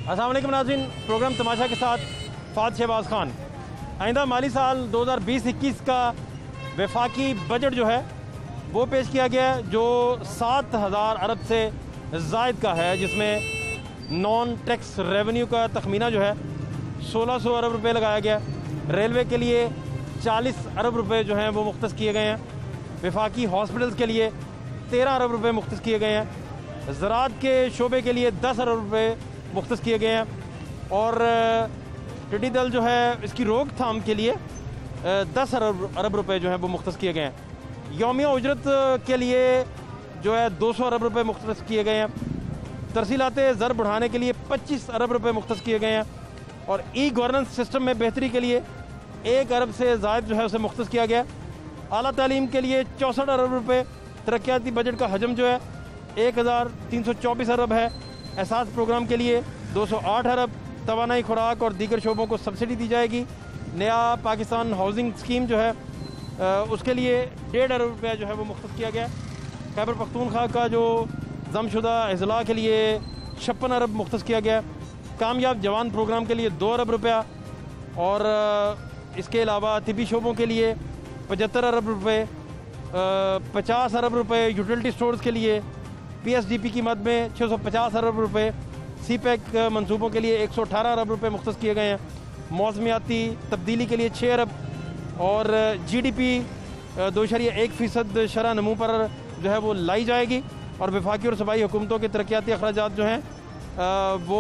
अस्सलाम वालेकुम नाज़रीन, प्रोग्राम तमाशा के साथ फ़ाद शहबाज खान। आइंदा माली साल 2020-21 का वफाकी बजट जो है वो पेश किया गया है, जो 7,000 अरब से ज़ायद का है, जिसमें नॉन टैक्स रेवेन्यू का तखमीना जो है 1600 अरब रुपये लगाया गया। रेलवे के लिए 40 अरब रुपये जो हैं वो मुख्तस किए गए हैं। वफाकी हॉस्पिटल्स के लिए 13 अरब रुपये मुख्तस किए गए हैं। ज़राअत के शोबे के लिए 10 अरब रुपये मुख्तस किए गए हैं। और टिड्डी दल जो है इसकी रोकथाम के लिए 10 अरब रुपये जो है वो मुख्तस किए गए हैं। यौमिया उजरत के लिए जो है 200 अरब रुपये मुख्तस किए गए हैं। तरसीलात ज़र बढ़ाने के लिए 25 अरब रुपये मुख्तस किए गए हैं। और ई गवर्नेंस सिस्टम में बेहतरी के लिए 1 अरब से ज़ायद जो है उसे मुख्तस किया गया। आला तालीम के लिए 64 अरब रुपये। तरक्याती बजट का हजम जो है 1324 अरब है। एहसास प्रोग्राम के लिए 208 अरब। तवानाई खुराक और दीगर शोबों को सब्सिडी दी जाएगी। नया पाकिस्तान हाउसिंग स्कीम जो है उसके लिए 1.5 अरब रुपया जो है वो मुख्तस किया गया। खैबर पख्तूनख्वा का जो जमशुदा अजला के लिए 56 अरब मुख्तस किया गया। कामयाब जवान प्रोग्राम के लिए 2 अरब रुपया। और इसके अलावा तिबी शोबों के लिए 75 अरब रुपये। 50 अरब रुपये यूटिलिटी स्टोर्स के लिए। PSDP की मद में 650 अरब रुपये। CPEC मनसूबों के लिए 118 अरब रुपये मुख्तस किए गए हैं। मौसमियाती तब्दीली के लिए 6 अरब। और GDP 2.1% शरह नमू पर जो है वो लाई जाएगी। और वफाकी और सूबाई हुकूमतों के तरक्याती अखराजात जो हैं वो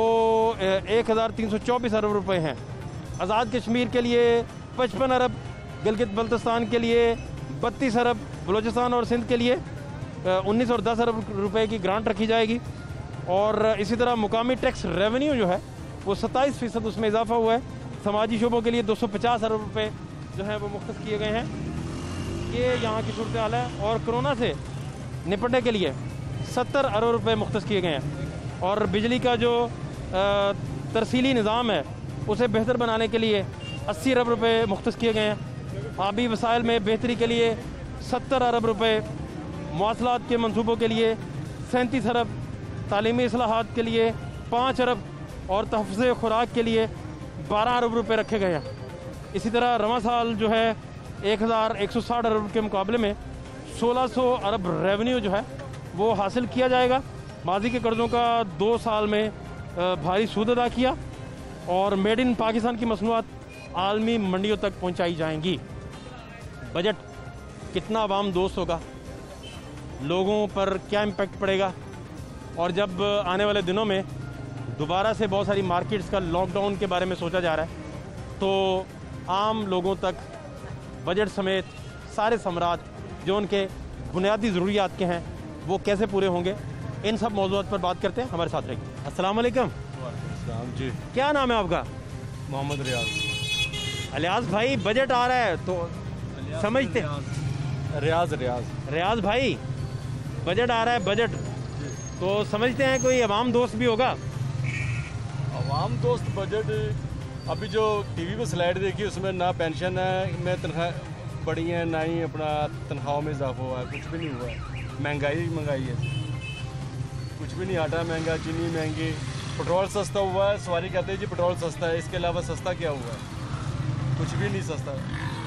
1324 अरब रुपये हैं। आज़ाद कश्मीर के लिए 55 अरब। गिलगित बल्तिस्तान के लिए 32 अरब। बलूचिस्तान और सिंध के लिए 19 और 10 अरब रुपए की ग्रांट रखी जाएगी। और इसी तरह मुकामी टैक्स रेवेन्यू जो है वो 27% उसमें इजाफा हुआ है। समाजी शोबों के लिए 250 अरब रुपए जो है वो मुख्तस किए गए हैं। ये यहाँ की सूरत हाल है। और कोरोना से निपटने के लिए 70 अरब रुपए मुख्तस किए गए हैं। और बिजली का जो तरसीली निज़ाम है उसे बेहतर बनाने के लिए 80 अरब रुपए मुख्तस किए गए हैं। आबी वसाइल में बेहतरी के लिए 70 अरब रुपए। मवासलात के मनसूबों के लिए 37 अरब। तालीमी इस्लाहात के लिए 5 अरब। और तहफ़्फ़ुज़ खुराक के लिए 12 अरब रुपए रखे गए हैं। इसी तरह रवा साल जो है 1160 अरब के मुकाबले में 1600 अरब रेवेन्यू जो है वो हासिल किया जाएगा। माजी के कर्ज़ों का 2 साल में भारी सूद अदा किया। और मेड इन पाकिस्तान की मसनूआत आलमी मंडियों तक पहुंचाई जाएंगी। बजट कितना अवाम दोस्त होगा, लोगों पर क्या इम्पेक्ट पड़ेगा। और जब आने वाले दिनों में दोबारा से बहुत सारी मार्केट्स का लॉकडाउन के बारे में सोचा जा रहा है, तो आम लोगों तक बजट समेत सारे समरात जो उनके बुनियादी ज़रूरियात के हैं वो कैसे पूरे होंगे, इन सब मौज़ूआत पर बात करते हैं। हमारे साथ रहिए। अस्सलाम वालेकुम। जी, क्या नाम है आपका? मोहम्मद रियाज। अलियास भाई, बजट आ रहा है तो समझते रियाज भाई, बजट आ रहा है, बजट तो समझते हैं कोई अवाम दोस्त भी होगा। अवाम दोस्त बजट अभी जो टीवी पे स्लाइड देखी उसमें ना पेंशन में तनख्वाह बढ़ी है, ना ही अपना तनख्वाहों में इजाफा हुआ है। कुछ भी नहीं हुआ है। महंगाई है, कुछ भी नहीं। आटा महंगा, चीनी महंगी, पेट्रोल सस्ता हुआ है। सवारी कहते हैं जी पेट्रोल सस्ता है, इसके अलावा सस्ता क्या हुआ है? कुछ भी नहीं सस्ता।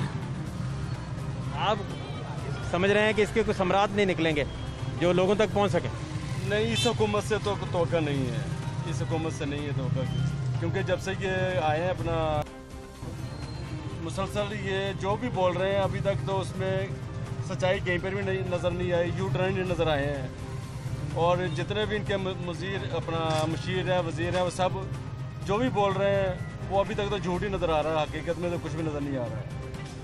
आप समझ रहे हैं कि इसके कुछ समरात नहीं निकलेंगे जो लोगों तक पहुंच सके? नहीं, इस हुकूमत से तो तोक़ा नहीं है। इस हुकूमत से नहीं है तोक़ा, क्योंकि जब से ये आए हैं अपना मुसलसल ये जो भी बोल रहे हैं अभी तक तो उसमें सच्चाई कहीं पर भी नहीं नज़र नहीं आई। यू टर्न नहीं नज़र आए हैं। और जितने भी इनके मुशीर है, वज़ीर है, वो सब जो भी बोल रहे हैं वो अभी तक तो झूठ ही नज़र आ रहा है। हकीकत में तो कुछ भी नज़र नहीं आ रहा है।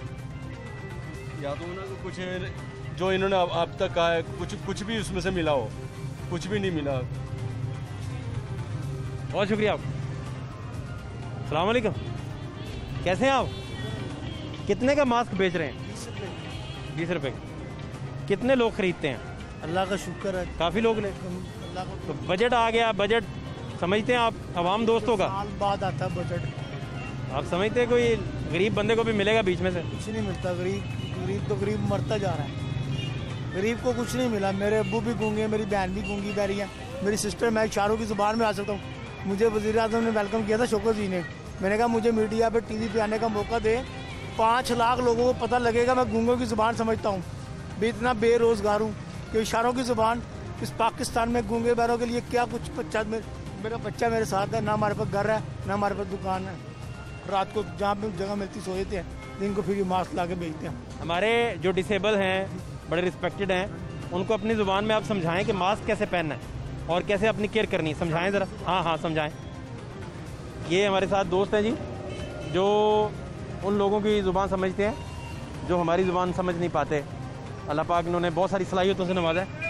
या तो उन्होंने कुछ जो इन्होंने अब तक कहा है कुछ भी उसमें से मिला हो, कुछ भी नहीं मिला। बहुत शुक्रिया आप। अस्सलाम वालेकुम, कैसे हैं आप? कितने का मास्क बेच रहे हैं? 20 रुपये। कितने लोग खरीदते हैं? अल्लाह का शुक्र है, काफ़ी लोग ने। अल्लाह का। तो बजट आ गया, बजट समझते हैं आप अवाम दोस्त होगा? साल बाद आता है बजट। आप समझते हैं कोई गरीब बंदे को भी मिलेगा बीच में से? कुछ नहीं मिलता। गरीब तो गरीब मरता जा रहा है। गरीब को कुछ नहीं मिला। मेरे अब्बू भी गूंगे, मेरी बहन भी गूंगी बैरी है, मेरी सिस्टर, मैं चारों की ज़ुबान में आ सकता हूँ। मुझे वज़ीर आज़म ने वेलकम किया था, शौकत जी ने। मैंने कहा मुझे मीडिया पे टीवी पे आने का मौका दे, 5 लाख लोगों को पता लगेगा मैं गूंगों की ज़ुबान समझता हूँ, भी इतना बेरोज़गार हूँ कि इशारों की ज़ुबान इस पाकिस्तान में गूंगे बहरों के लिए क्या कुछ। मेरा बच्चा मेरे साथ है, ना हमारे पास घर है ना हमारे पास दुकान है। रात को जहाँ पे जगह मिलती सो जाते हैं, दिन को फिर ये मास्क ला के भेजते हैं। हमारे जो डिसेबल हैं, बड़े रिस्पेक्टेड हैं, उनको अपनी ज़ुबान में आप समझाएं कि मास्क कैसे पहनना है और कैसे अपनी केयर करनी है, समझाएं ज़रा। हाँ समझाएं। ये हमारे साथ दोस्त हैं जी, जो उन लोगों की ज़ुबान समझते हैं जो हमारी ज़ुबान समझ नहीं पाते। अल्लाह पाक इन्होंने बहुत सारी सलाहियतों से नवाजा है।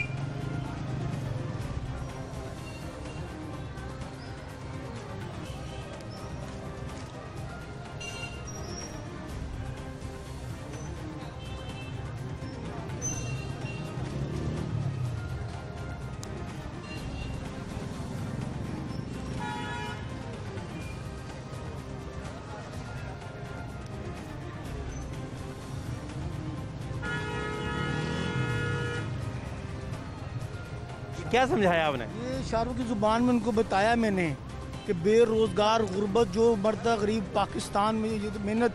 क्या समझाया आपने? ये इशारों की ज़ुबान में उनको बताया मैंने कि बेरोज़गार, गुर्बत, जो मरता गरीब पाकिस्तान में ये तो मेहनत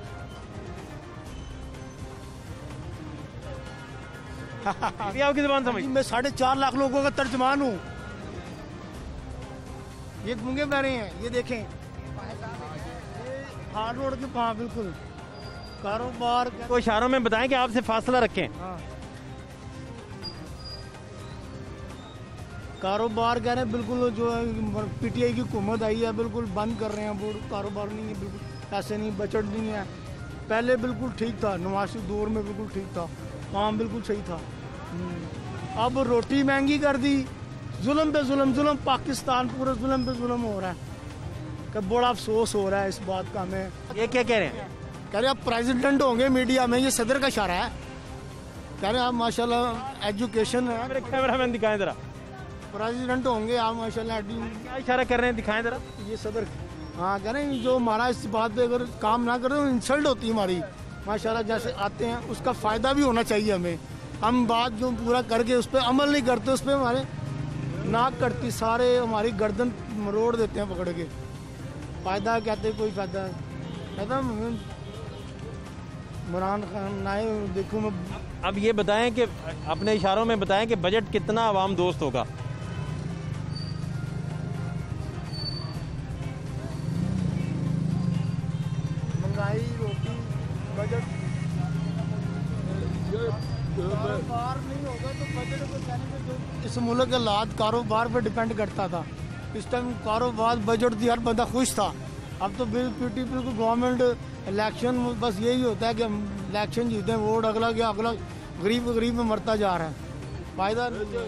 ये आपकी ज़ुबान समझ। मैं 4.5 लाख लोगों का तर्जमान हूँ। ये गूंगे बह रहे हैं, ये देखें हार्ड रोड के पास बिल्कुल कारोबार को इशारों में बताएं कि आपसे फासला रखें। हाँ। कारोबार कह रहे हैं बिल्कुल, जो है पीटीआई की हुकूमत आई है बिल्कुल बंद कर रहे हैं वो कारोबार नहीं है, बिल्कुल पैसे नहीं, बजट नहीं है। पहले बिल्कुल ठीक था, नवाज दौर में बिल्कुल ठीक था, काम बिल्कुल सही था। अब रोटी महंगी कर दी, जुल्म पे जुल्म, पाकिस्तान पूरे जुल्म पे जुल्म हो रहा है। कि बड़ा अफसोस हो रहा है इस बात का हमें। ये क्या कह रहे हैं? कह रहे आप प्रेसिडेंट होंगे मीडिया में, ये सदर का इशारा है। कह रहे आप माशाल्लाह एजुकेशन है, मेरे कैमरा मैन दिखाएं जरा, प्रेसिडेंट होंगे आप माशाल्लाह। क्या इशारा कर रहे हैं, दिखाएं जरा। ये सदर, हाँ कह रहे हैं जो हमारा इस बात पे अगर काम ना करें तो इंसल्ट होती है हमारी। माशाल्लाह जैसे आते हैं उसका फ़ायदा भी होना चाहिए हमें। हम बात जो पूरा करके उस पर अमल नहीं करते, उस पर हमारे नाक कटती, सारे हमारी गर्दन मरोड़ देते हैं पकड़ के। फ़ायदा कहते कोई फ़ायदा कहता इमरान खान नाए देखूँ मैं। अब ये बताएं कि अपने इशारों में बताएं कि बजट कितना आवाम दोस्त होगा। महंगाई, रोटी, बजट, कारोबार नहीं होगा तो बजट को कहने जो इस मुल्क के हालात कारोबार पर डिपेंड करता था। इस टाइम कारोबार बजट थी, हर बंदा खुश था। अब तो पीटी बिल्कुल गवर्नमेंट इलेक्शन, बस यही होता है कि हम इलेक्शन जीते हैं, वोट अगला गया अगला, गरीब में मरता जा रहा है। फायदा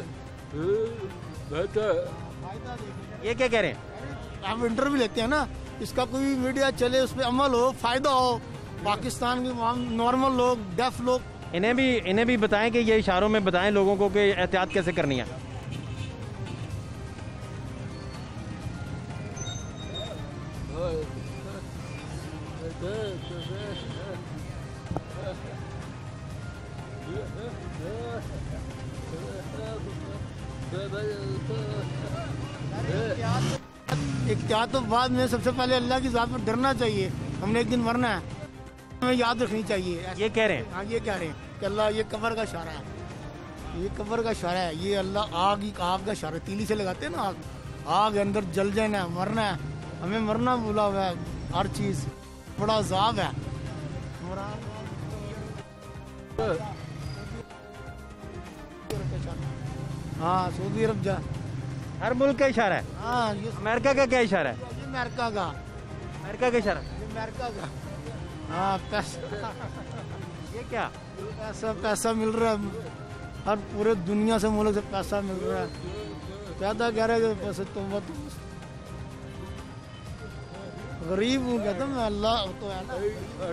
ये क्या कह रहे हैं? आप इंटरव्यू लेते हैं ना, इसका कोई मीडिया चले, उस पर अमल हो, फायदा हो। पाकिस्तान के नॉर्मल लोग, डेफ लोग, इन्हें भी बताएं कि ये इशारों में बताएं लोगों को कि एहतियात कैसे करनी है। एहतियात तो बाद में, सबसे पहले अल्लाह की ज़ात पर डरना चाहिए। हमने एक दिन मरना है, हमें याद रखनी चाहिए। ये कह रहे हैं? हाँ ये कह रहे हैं कि अल्लाह, ये कब्र का इशारा है, ये कब्र का इशारा है। ये अल्लाह आग का इशारा, तीली से लगाते हैं ना आग, आग अंदर जल जाना है, मरना है। हमें मरना बोला हुआ है, हर चीज़ बड़ा अजाब है। हाँ सऊदी अरब जा, हर मुल्क का इशारा है। हाँ ये अमेरिका का क्या इशारा है? अमेरिका का, अमेरिका का इशारा, ये अमेरिका का। हाँ पैसा, ये क्या पैसा मिल रहा है, हर पूरे दुनिया से मुल्क से पैसा मिल रहा है। ज़्यादा कह रहे हैं पैसे तुम गरीब हूँ, कहता मैं अल्लाह तो है ना।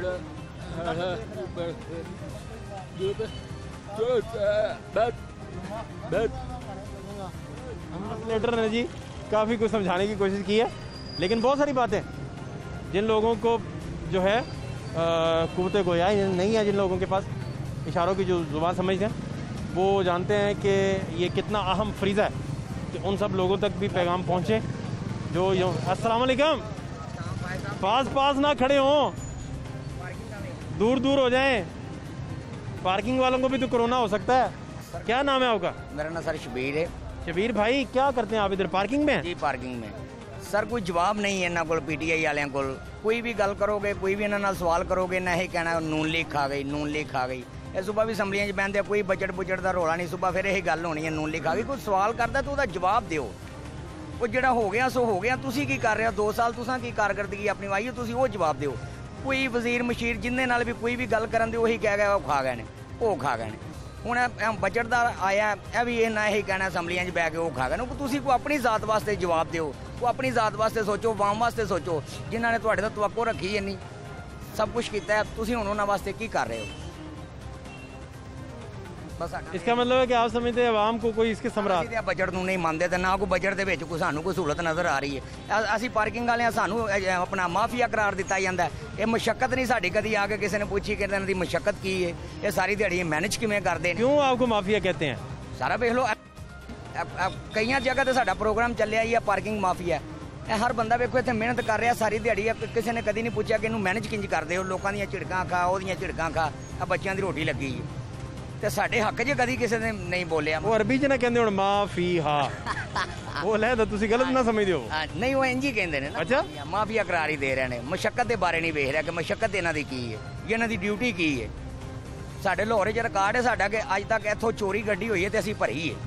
ट्रांसलेटर ने जी काफ़ी कुछ समझाने की कोशिश की है, लेकिन बहुत सारी बातें जिन लोगों को जो है कुव्वत गोया नहीं है, जिन लोगों के पास इशारों की जो ज़ुबान समझते हैं, वो जानते हैं कि ये कितना अहम फरीज़ा है कि उन सब लोगों तक भी पैगाम पहुँचे जो यूँ अस्सलाम वालेकुम, पास ना खड़े हों, दूर दूर हो जाएं। पार्किंग वालों को भी तो कोरोना हो सकता है। क्या नाम है आपका? मेरा नाम सर शबीर है। शबीर भाई, क्या करते हैं आप इधर पार्किंग में? जी पार्किंग में सर कोई जवाब नहीं है इन्हों को, पीटीआई वाले को कोई भी गल करोगे, कोई भी इन्होंने सवाल करोगे ना ही कहना नून लीक खा गई, नून लीक खा गई। ਇਹ ਸੁਬਾ ਵੀ ਅਸੈਂਬਲੀਆਂ 'ਚ ਬਹਿੰਦੇ ਕੋਈ ਬਜਟ ਦਾ ਰੋਲਾ ਨਹੀਂ, ਸੁਬਾ ਫਿਰ ਇਹ ਗੱਲ ਹੋਣੀ ਹੈ ਨੂਨ ਲਿਖਾ ਗਈ। ਕੋਈ ਸਵਾਲ ਕਰਦਾ ਤਾਂ ਉਹਦਾ ਜਵਾਬ ਦਿਓ। ਉਹ ਜਿਹੜਾ ਹੋ ਗਿਆ ਸੋ ਹੋ ਗਿਆ, ਤੁਸੀਂ ਕੀ ਕਰ ਰਹੇ ਹੋ 2 ਸਾਲ, ਤੁਸੀਂ ਕੀ ਕਾਰਗਰਦਗੀ ਆਪਣੀ ਵਾਈ ਹੈ, ਤੁਸੀਂ ਉਹ ਜਵਾਬ ਦਿਓ। ਕੋਈ ਵਜ਼ੀਰ ਮਸ਼ੀਰ ਜਿੰਨੇ ਨਾਲ ਵੀ ਕੋਈ ਵੀ ਗੱਲ ਕਰਨ ਦੇ ਉਹੀ ਕਹਿ ਗਿਆ ਉਹ ਖਾ ਗਏ ਨੇ, ਉਹ ਖਾ ਗਏ ਨੇ। ਹੁਣ ਬਜਟ ਦਾ ਆਇਆ ਇਹ ਵੀ ਇਹ ਨਾ ਇਹੀ ਕਹਿਣਾ ਅਸੈਂਬਲੀਆਂ 'ਚ ਬਹਿ ਕੇ ਉਹ ਖਾ ਗਏ ਨੇ। ਤੁਸੀਂ ਕੋਈ ਆਪਣੀ ਜ਼ਾਤ ਵਾਸਤੇ ਜਵਾਬ ਦਿਓ, ਕੋਈ ਆਪਣੀ ਜ਼ਾਤ ਵਾਸਤੇ ਸੋਚੋ, ਆਵਾਮ ਵਾਸਤੇ ਸੋਚੋ, ਜਿਨ੍ਹਾਂ ਨੇ ਤੁਹਾਡੇ ਤੋਂ ਤਵੱਕੋ ਰੱਖੀ ਇੰਨੀ ਸਭ ਕੁਝ ਕੀਤਾ ਹੈ, ਤੁਸੀਂ ਹੁਣ ਉਹਨਾਂ ਵਾਸਤੇ ਕੀ ਕਰ ਰਹੇ ਹੋ? इसका मतलब है कि आप समझते हैं आवाम को कोई इसके ਸਮਰਾਟ ਅਸੀਂ ਬਜਟ ਨੂੰ ਨਹੀਂ ਮੰਨਦੇ ਤੇ ਨਾ ਕੋਈ ਬਜਟ ਦੇ ਵਿੱਚ ਕੋਈ ਸਾਨੂੰ ਕੋਈ ਸਹੂਲਤ ਨਜ਼ਰ ਆ ਰਹੀ ਹੈ। ਅਸੀਂ ਪਾਰਕਿੰਗ ਵਾਲੇ ਆ, ਸਾਨੂੰ ਆਪਣਾ ਮਾਫੀਆ ਕਰਾਰ ਦਿੱਤਾ ਜਾਂਦਾ। ਇਹ ਮੁਸ਼ੱਕਤ ਨਹੀਂ ਸਾਡੀ ਕਦੀ ਆ ਕੇ ਕਿਸੇ ਨੇ ਪੁੱਛੀ ਕਿ ਇਹਨਾਂ ਦੀ ਮੁਸ਼ੱਕਤ ਕੀ ਹੈ, ਇਹ ਸਾਰੀ ਦਿਹਾੜੀ ਮੈਨੇਜ ਕਿਵੇਂ ਕਰਦੇ ਨੇ। क्यों आपको माफिया कहते हैं? ਸਾਰਾ ਵੇਖ ਲਓ, ਕਈਆਂ ਜਗ੍ਹਾ ਤੇ ਸਾਡਾ ਪ੍ਰੋਗਰਾਮ ਚੱਲਿਆ ਹੀ ਆ ਪਾਰਕਿੰਗ ਮਾਫੀਆ। ਇਹ ਹਰ ਬੰਦਾ ਵੇਖੋ ਇੱਥੇ ਮਿਹਨਤ ਕਰ ਰਿਹਾ ਸਾਰੀ ਦਿਹਾੜੀ, ਕਿਸੇ ਨੇ ਕਦੀ ਨਹੀਂ ਪੁੱਛਿਆ ਕਿ ਇਹਨੂੰ ਮੈਨੇਜ ਕਿੰਜ ਕਰਦੇ ਹੋ। ਲੋਕਾਂ ਦੀਆਂ ਝਿੜਕਾਂ ਖਾ, ਉਹਦੀਆਂ ਝਿੜਕਾਂ ਖਾ, ਆ ਬੱਚਿਆਂ ਦੀ ਰੋਟੀ ਲੱਗੀ ਹੈ ਤੇ ਸਾਡੇ ਹੱਕ 'ਚ ਕਦੀ ਕਿਸੇ ਨੇ ਨਹੀਂ ਬੋਲਿਆ। ਉਹ ਅਰਬੀ 'ਚ ਨਾ ਕਹਿੰਦੇ ਹੁਣ ਮਾਫੀ ਹਾਂ, ਉਹ ਲੈ ਤਾਂ ਤੁਸੀਂ ਗਲਤ ਨਾ ਸਮਝਦੇ ਹੋ। ਨਹੀਂ ਉਹ ਇੰਜ ਹੀ ਕਹਿੰਦੇ ਨੇ ਨਾ। ਅੱਛਾ, ਮਾਫੀਆ ਕਰਾਰ ਹੀ ਦੇ ਰਹੇ ਨੇ, ਮੁਸ਼ੱਕਤ ਦੇ ਬਾਰੇ ਨਹੀਂ ਵੇਖ ਰਿਹਾ ਕਿ ਮੁਸ਼ੱਕਤ ਇਹਨਾਂ ਦੀ ਕੀ ਹੈ, ਇਹਨਾਂ ਦੀ ਡਿਊਟੀ ਕੀ ਹੈ। ਸਾਡੇ ਲਾਹੌਰ 'ਚ ਰਿਕਾਰਡ ਹੈ ਸਾਡਾ ਕਿ ਅੱਜ ਤੱਕ ਇੱਥੋਂ ਚੋਰੀ ਗੱਡੀ ਹੋਈ ਹੈ ਤੇ ਅਸੀਂ ਭਰੀ ਹੈ।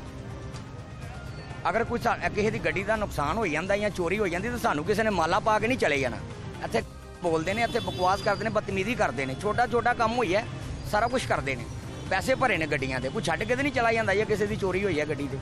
ਅਗਰ ਕੋਈ ਕਿਸੇ ਦੀ ਗੱਡੀ ਦਾ ਨੁਕਸਾਨ ਹੋ ਜਾਂਦਾ ਜਾਂ ਚੋਰੀ ਹੋ ਜਾਂਦੀ ਤਾਂ ਸਾਨੂੰ ਕਿਸੇ ਨੇ ਮਾਲਾ ਪਾ ਕੇ ਨਹੀਂ ਚਲੇ ਜਾਣਾ। ਇੱਥੇ ਬੋਲਦੇ ਨੇ, ਇੱਥੇ ਬਕਵਾਸ ਕਰਦੇ ਨੇ, ਬਦਤਮੀਜ਼ੀ ਕਰਦੇ ਨੇ, ਛੋਟਾ ਕੰਮ ਹੋਈ ਹੈ ਸਾਰਾ ਕੁਝ ਕਰਦੇ ਨੇ। पैसे भरे ने गड्डियां दे, कुछ छड्ड के नहीं चला जाता या किसी की चोरी हुई है गड्डी दे।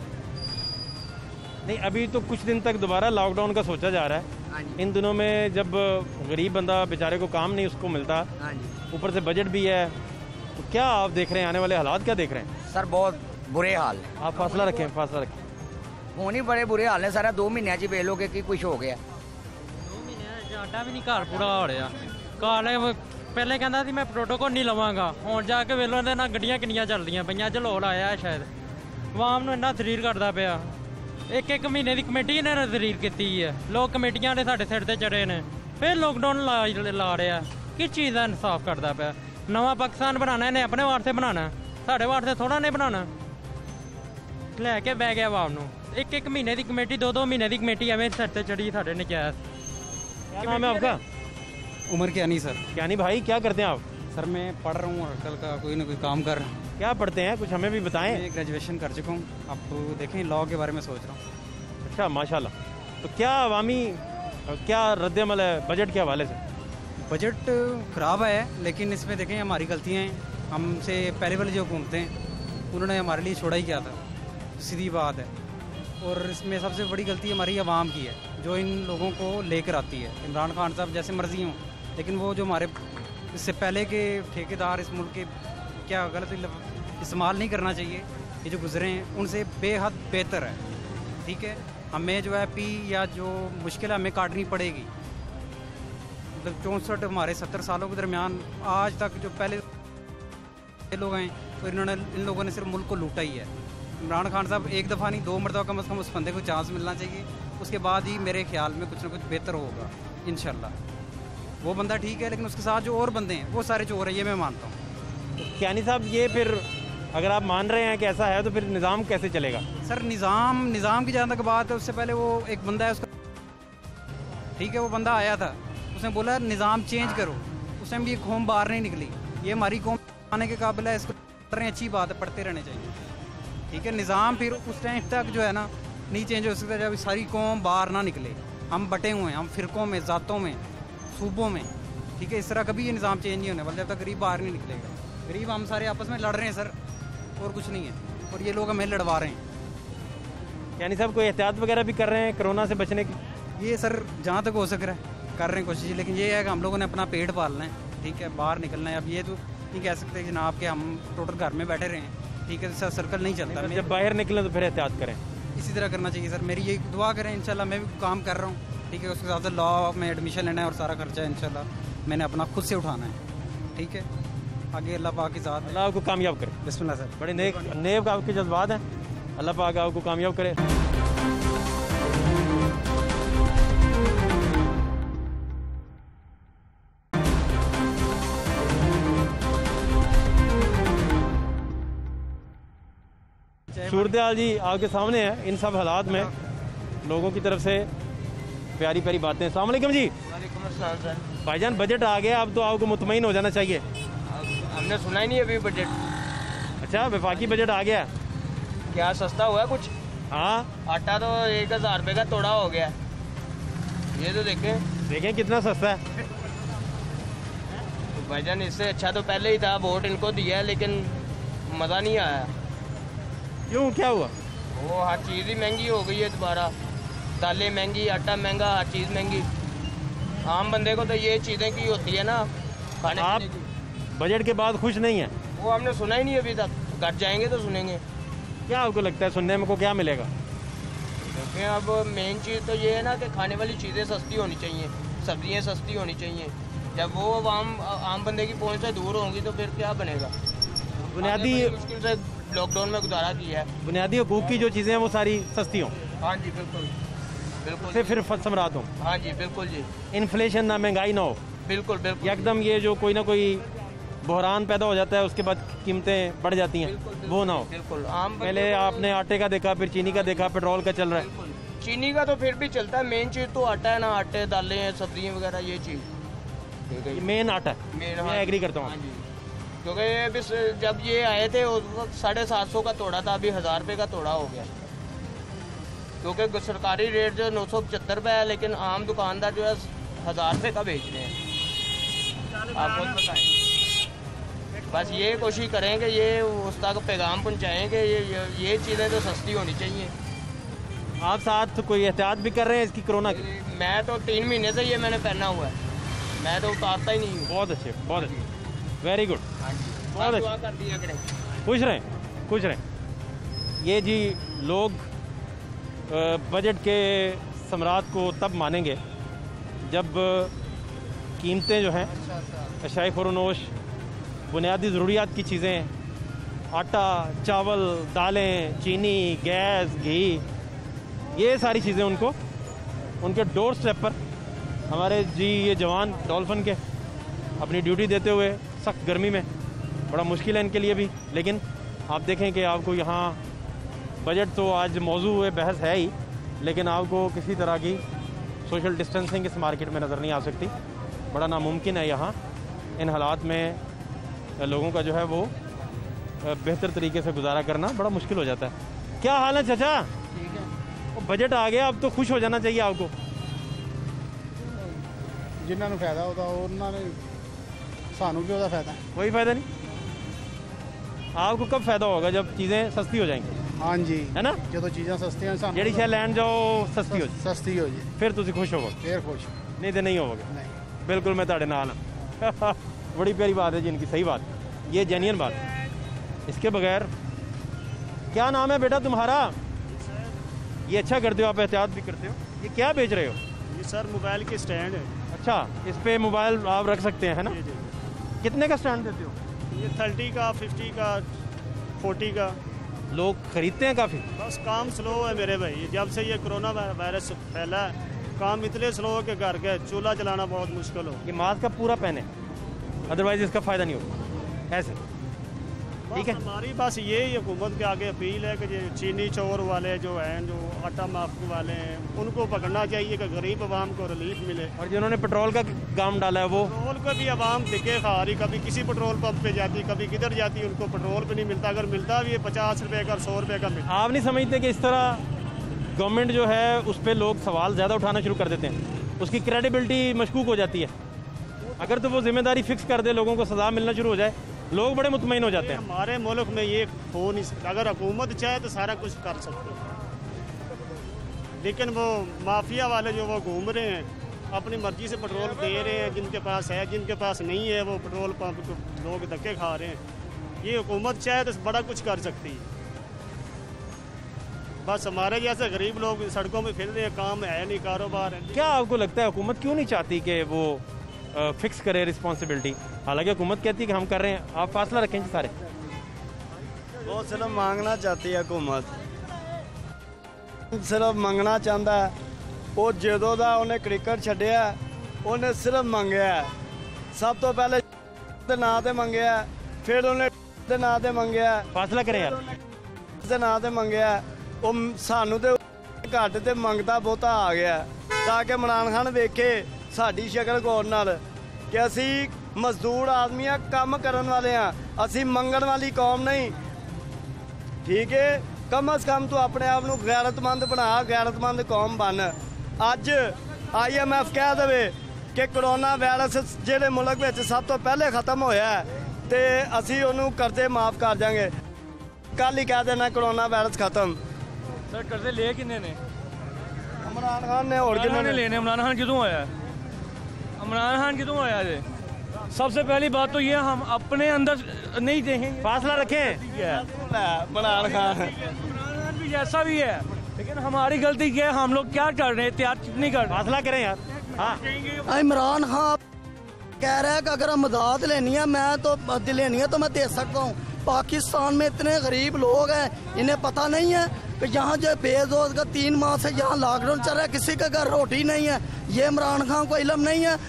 नहीं, अभी तो कुछ दिन तक दोबारा लॉकडाउन का सोचा जा रहा है। इन दिनों में जब गरीब बंदा बेचारे को काम नहीं उसको मिलता, ऊपर से बजट भी है, तो क्या आप देख रहे हैं आने वाले हालात, क्या देख रहे हैं? सर बहुत बुरे हाल है। आप फासला रखें, फासला रखें। होनी बड़े बुरे हाल है सारा। 2 महीने च वेख लो कि कुछ हो गया। 2 महीने साडा भी नहीं घर पूरा हो रहा। घर ਪਹਿਲੇ ਕਹਿੰਦਾ ਸੀ ਮੈਂ ਪ੍ਰੋਟੋਕੋਲ ਨਹੀਂ ਲਵਾਂਗਾ, ਹੁਣ ਜਾ ਕੇ ਵੇਲੋ ਇਹਦੇ ਨਾਲ ਗੱਡੀਆਂ ਕਿੰਨੀਆਂ ਚੱਲਦੀਆਂ ਪਈਆਂ। ਝਲੋਲ ਆਇਆ ਸ਼ਾਇਦ ਆਵਾਮ ਨੂੰ ਇੰਨਾ ਸਰੀਰ ਕਰਦਾ ਪਿਆ। ਇੱਕ ਮਹੀਨੇ ਦੀ ਕਮੇਟੀ ਇਹਨਾਂ ਨੇ ਸਰੀਰ ਕੀਤੀ ਹੈ। ਲੋਕ ਕਮੇਟੀਆਂ ਦੇ ਸਾਡੇ ਸਿਰ ਤੇ ਚੜੇ ਨੇ, ਫਿਰ ਲੋਕਡਾਊਨ ਲਾ ਰਿਹਾ। ਕਿਸ ਚੀਜ਼ ਦਾ ਇਨਸਾਫ ਕਰਦਾ ਪਿਆ? ਨਵਾਂ ਪਾਕਿਸਤਾਨ ਬਣਾਉਣਾ ਇਹਨੇ ਆਪਣੇ ਵਾਸਤੇ ਬਣਾਉਣਾ, ਸਾਡੇ ਵਾਸਤੇ ਥੋੜਾ ਨਹੀਂ ਬਣਾਉਣਾ। ਲੈ ਕੇ ਬਹਿ ਗਿਆ ਆਵਾਮ ਨੂੰ। ਇੱਕ ਮਹੀਨੇ ਦੀ ਕਮੇਟੀ, 2 ਮਹੀਨੇ ਦੀ ਕਮੇਟੀ ਐਵੇਂ ਸਿਰ ਤੇ ਚੜੀ ਸਾਡੇ ਨਜਾਇਜ਼। क्या नाम है आपका? उमर क्या नहीं सर। क्या नहीं भाई, क्या करते हैं आप? सर मैं पढ़ रहा हूँ, कल का कोई ना कोई काम कर रहा हूँ। क्या पढ़ते हैं, कुछ हमें भी बताएं। मैं ग्रेजुएशन कर चुका हूँ, अब तो देखें लॉ के बारे में सोच रहा हूँ। अच्छा, माशाल्लाह। तो क्या अवामी क्या रद्द-ए-अमल है बजट के हवाले से? बजट ख़राब है, लेकिन इसमें देखें हमारी गलतियाँ हैं। हमसे पहले वाली जो हुकूमतें उन्होंने हमारे लिए छोड़ा ही क्या था, सीधी बात है। और इसमें सबसे बड़ी गलती हमारी आवाम की है, जो इन लोगों को लेकर आती है। इमरान खान साहब जैसे मर्जी हों, लेकिन वो जो हमारे इससे पहले के ठेकेदार इस मुल्क के क्या गलत इस्तेमाल नहीं करना चाहिए, ये जो गुजरे हैं उनसे बेहद बेहतर है। ठीक है, हमें जो है पी या जो मुश्किल हमें काटनी पड़ेगी। मतलब 64 हमारे 70 सालों के दरमियान आज तक जो पहले लोग हैं तो इन लोगों ने सिर्फ मुल्क को लूटा ही है। इमरान खान साहब एक दफ़ा नहीं 2 मरतबा कम से कम उस बंदे को चांस मिलना चाहिए, उसके बाद ही मेरे ख्याल में कुछ ना कुछ बेहतर होगा इंशाल्लाह। वो बंदा ठीक है, लेकिन उसके साथ जो और बंदे हैं वो सारे चोर हैं, ये मैं मानता हूँ। तो क्यानी साहब, ये फिर अगर आप मान रहे हैं कि ऐसा है तो फिर निज़ाम कैसे चलेगा? सर निज़ाम की जहाँ तक बात है, उससे पहले वो एक बंदा है उसका, ठीक है, वो बंदा आया था, उसने बोला निज़ाम चेंज करो। उस टाइम भी कौम बाहर नहीं निकली। ये हमारी कौम आने के काबिल है, इसको कर रहे हैं, अच्छी बात है, पढ़ते रहने चाहिए। ठीक है, निज़ाम फिर उस टाइम तक जो है ना नहीं चेंज हो सकता जब सारी कौम बाहर ना निकले। हम बटे हुए हैं, हम फ़िरक़ों में, ज़ातों में, सूबों में। ठीक है, इस तरह कभी ये निज़ाम चेंज नहीं होने वाला जब तक गरीब बाहर नहीं निकलेगा। गरीब हम सारे आपस में लड़ रहे हैं सर, और कुछ नहीं है, और ये लोग हमें लड़वा रहे हैं। यानी साहब कोई एहतियात वगैरह भी कर रहे हैं कोरोना से बचने की? ये सर जहाँ तक हो सक रहा है कर रहे हैं कोशिश, लेकिन ये है कि हम लोगों ने अपना पेट पालना है। ठीक है, बाहर निकलना है। अब ये तो नहीं कह सकते जनाब कि हम टोटल घर में बैठे रहे हैं। ठीक है, सर्कल नहीं चलता। जब बाहर निकलें तो फिर एहतियात करें, इसी तरह करना चाहिए सर। मेरी यही दुआ करें, इंशाल्लाह मैं भी काम कर रहा हूँ। ठीक है, उसके साथ लॉ में एडमिशन लेना है और सारा खर्चा इंशाल्लाह मैंने अपना खुद से उठाना है। ठीक है, आगे अल्लाह पाक के साथ अल्लाह आपको कामयाब करे। बिस्मिल्लाह सर। बड़े नेक आपके जज्बात हैं, अल्लाह पाक आपको कामयाब करे। सूरत हाल जी आपके सामने है। इन सब हालात में लोगों की तरफ से प्यारी प्यारी बातें। अस्सलाम वालेकुम जी। वालेकुम अस्सलाम सर। भाईजान बजट आ गया, अब तो आपको मुतमईन हो जाना चाहिए। हमने सुना ही नहीं अभी बजट। अच्छा, वफाकी बजट आ गया। क्या सस्ता हुआ कुछ? हाँ, आटा तो 1000 रुपये का तोड़ा हो गया। ये तो देखें कितना सस्ता है। भाईजान इससे अच्छा तो पहले ही था, वोट इनको दिया है लेकिन मज़ा नहीं आया। क्यों, क्या हुआ? वो हर चीज़ ही महंगी हो गई है दोबारा। दालें महंगी, आटा महंगा, हर चीज़ महंगी। आम बंदे को तो ये चीज़ें की होती है ना खाने आप पीने की। बजट के बाद खुश नहीं है? वो हमने सुना ही नहीं अभी तक। घर जाएंगे तो सुनेंगे। क्या आपको लगता है सुनने में को क्या मिलेगा? क्योंकि अब मेन चीज़ तो ये है ना कि खाने वाली चीज़ें सस्ती होनी चाहिए, सब्जियाँ सस्ती होनी चाहिए। जब वो आम बंदे की पहुंच से दूर होंगी तो फिर क्या बनेगा? बुनियादी बड़ी मुश्किल से लॉकडाउन में गुजारा किया है। बुनियादी हकूक की जो चीज़ें हैं वो सारी सस्ती हों, हाँ जी बिल्कुल बिल्कुल। से फिर समरात हों। हाँ जी बिल्कुल जी, इन्फ्लेशन ना, महंगाई ना हो, बिल्कुल बिल्कुल एकदम ये जो कोई ना कोई बहरान पैदा हो जाता है उसके बाद कीमतें बढ़ जाती हैं, वो ना हो। बिल्कुल। आम पहले आपने आटे का देखा, फिर चीनी का देखा, पेट्रोल का चल रहा है। चीनी का तो फिर भी चलता है, मेन चीज़ तो आटा है ना, आटे दालें सब्जियाँ वगैरह ये चीज़ ये मेन आटा है, मेन। मैं एग्री करता हूँ। हाँ जी, क्योंकि ये भी जब ये आए थे उस वक्त 750 का तोड़ा था, अभी 1000 रुपये का तोड़ा हो गया। क्योंकि सरकारी रेट जो 975 रुपये है, लेकिन आम दुकानदार जो है 1000 रुपये का बेच रहे हैं। आप खुद बताएं। बस ये कोशिश करें कि ये उस तक पैगाम पहुँचाएँ कि ये चीज़ें तो सस्ती होनी चाहिए। आप साथ कोई एहतियात भी कर रहे हैं इसकी कोरोना की? मैं तो 3 महीने से ये मैंने पहना हुआ है, मैं तो उतारता ही नहीं हूँ। बहुत अच्छे, बहुत अच्छे, वेरी गुड, बहुत दुआ अच्छे। कर दिया करें। खुश रहें, खुश रहें। ये जी लोग बजट के समरात को तब मानेंगे जब कीमतें जो हैं अशाए खुरनोश, बुनियादी ज़रूरियात की चीज़ें, आटा, चावल, दालें, चीनी, गैस, घी, ये सारी चीज़ें उनको उनके डोर स्टेप पर हमारे जी ये जवान डॉल्फिन के अपनी ड्यूटी देते हुए सख्त गर्मी में, बड़ा मुश्किल है इनके लिए भी। लेकिन आप देखें कि आपको यहाँ बजट तो आज मौजू बहस है ही, लेकिन आपको किसी तरह की सोशल डिस्टेंसिंग इस मार्केट में नज़र नहीं आ सकती। बड़ा नामुमकिन है यहाँ इन हालात में लोगों का जो है वो बेहतर तरीके से गुजारा करना बड़ा मुश्किल हो जाता है। क्या हाल है चाचा? ठीक है। बजट आ गया, अब तो खुश हो जाना चाहिए आपको। जिन्होंने फायदा होता उन्होंने सानू भी होता फायदा। कोई फ़ायदा नहीं। आपको कब फ़ायदा होगा? जब चीज़ें सस्ती हो जाएंगी। हाँ जी, है ना? जो चीज़ें सस्तियां सानू ਜਿਹੜੀ ਸ਼ੈ ਲੈਣ ਜਾਓ ਸਸਤੀ ਹੋ ਜਾਏ, सस्ती हो जाए ਫਿਰ ਤੁਸੀਂ खुश ਹੋਵੋਗੇ, फिर खुश नहीं तो नहीं होवोगे। नहीं। बिल्कुल मैं ਤੁਹਾਡੇ ਨਾਲ ਹਾਂ। बड़ी प्यारी बात है जी इनकी, सही बात, ये जेन्युइन बात। इसके बगैर क्या नाम है बेटा तुम्हारा? ये अच्छा करते हो आप, एहतियात भी करते हो। ये क्या बेच रहे हो? ये सर मोबाइल के स्टैंड है। अच्छा, इस पे मोबाइल आप रख सकते हैं, है ना? जी जी। कितने का स्टैंड देते हो? ये 30 का, 50 का, 40 का। लोग खरीदते हैं काफ़ी। बस काम स्लो है मेरे भाई, जब से ये कोरोना वायरस फैला है काम इतने स्लो है कि घर के चूल्हा जलाना बहुत मुश्किल हो। ये मास्क का पूरा पहने, अदरवाइज इसका फ़ायदा नहीं होगा। ऐसे ठीक है। हमारी बस यही हुकूमत के आगे अपील है कि ये चीनी चोर वाले जो हैं, जो आटा माफी वाले हैं, उनको पकड़ना चाहिए कि गरीब आवाम को रिलीफ मिले। और जिन्होंने पेट्रोल का काम डाला है वो पेट्रोल को भी आवाम दिखे खा रही, कभी किसी पेट्रोल पंप पे जाती, कभी किधर जाती, उनको पेट्रोल भी नहीं मिलता। अगर मिलता भी है 50 रुपये का, 100 रुपये का मिलता। आप नहीं समझते कि इस तरह गवर्नमेंट जो है उस पर लोग सवाल ज़्यादा उठाना शुरू कर देते हैं, उसकी क्रेडिबिलिटी मशकूक हो जाती है। अगर तो वो जिम्मेदारी फिक्स कर दे, लोगों को सज़ा मिलना शुरू हो जाए, लोग बड़े मुतमईन हो जाते हैं। हमारे मुल्क में ये हो नहीं सकता। अगर हुकूमत चाहे तो सारा कुछ कर सकते हैं, लेकिन वो माफिया वाले जो वो घूम रहे हैं, अपनी मर्जी से पेट्रोल दे रहे हैं, जिनके पास है, जिनके पास नहीं है वो पेट्रोल पंप को लोग धक्के खा रहे हैं। ये हुकूमत चाहे तो बड़ा कुछ कर सकती है। बस हमारे जैसे गरीब लोग सड़कों में फिर रहे हैं, काम है नहीं, कारोबार है। क्या आपको लगता है हुकूमत क्यों नहीं चाहती कि वो फिक्स करे रिस्पॉन्सिबिलिटी? हालांकि हुकूमत कहती है कि हम कर रहे हैं, आप फासला रखें जी सारे। वो सिर्फ मांगना चाहती है हुकूमत, सिर्फ मंगना चाहता है। वो ਜਦੋਂ ਦਾ ਉਹਨੇ ਕ੍ਰਿਕਟ ਛੱਡਿਆ ਉਹਨੇ ਸਿਰਫ ਮੰਗਿਆ, ਸਭ ਤੋਂ ਪਹਿਲੇ ਦੇ ਨਾਂ ਤੇ ਮੰਗਿਆ, ਫਿਰ ਉਹਨੇ ਦੇ ਨਾਂ ਤੇ ਮੰਗਿਆ। फासला करें यार, ਦੇ ਨਾਂ ਤੇ ਮੰਗਿਆ, ਉਹ ਸਾਨੂੰ ਤੇ ਘੱਟ ਤੇ ਮੰਗਦਾ ਬਹੁਤਾ ਆ ਗਿਆ, ਤਾਂ ਕਿ ਇਮਰਾਨ ਖਾਨ ਵੇਖੇ ਸਾਡੀ ਸ਼ਕਲ ਗੌਰ ਨਾਲ ਕਿ ਅਸੀਂ ਮਜ਼ਦੂਰ ਆਦਮੀ ਆ, ਕੰਮ ਕਰਨ ਵਾਲੇ ਆ, ਅਸੀਂ ਮੰਗਣ ਵਾਲੀ ਕੌਮ ਨਹੀਂ। ਠੀਕ ਹੈ, ਕਮ ਅਜ਼ ਕਮ ਤੂੰ ਆਪਣੇ ਆਪ ਨੂੰ ਗੈਰਤਮੰਦ ਬਣਾ, ਗੈਰਤਮੰਦ ਕੌਮ ਬਣ। ਅੱਜ IMF ਕਹਿ ਦੇਵੇ ਕਿ ਕਰੋਨਾ ਵਾਇਰਸ ਜਿਹੜੇ ਮੁਲਕ ਵਿੱਚ ਸਭ ਤੋਂ ਪਹਿਲੇ ਖਤਮ ਹੋਇਆ ਤੇ ਅਸੀਂ ਉਹਨੂੰ ਕਰਜ਼ੇ ਮਾਫ ਕਰ ਜਾਵਾਂਗੇ। ਕੱਲ ਹੀ ਕਹਿ ਦੇਣਾ ਕਰੋਨਾ ਵਾਇਰਸ ਖਤਮ। सर कर्जे ले किन्ने ने? इमरान खान ने और किन्ने ने लेने? इमरान खान कितों आया? इमरान खान कितों आया है? सबसे पहली बात तो ये हम अपने अंदर नहीं देखेंगे, फासला रखें। इमरान खान भी जैसा भी है, लेकिन हमारी गलती क्या है? हम लोग क्या कर रहे हैं? एहतियात नहीं कर रहे। फासला करें यार। हाँ, इमरान खान कह रहा है कि अगर मदद लेनी है मैं तो लेनी है तो मैं दे सकता हूँ। पाकिस्तान में इतने गरीब लोग हैं, इन्हें पता नहीं है कि यहाँ जो बेरोज का 3 माह से यहाँ लॉकडाउन चल रहा है, किसी के घर रोटी नहीं है। ये इमरान खान को इल्म नहीं है,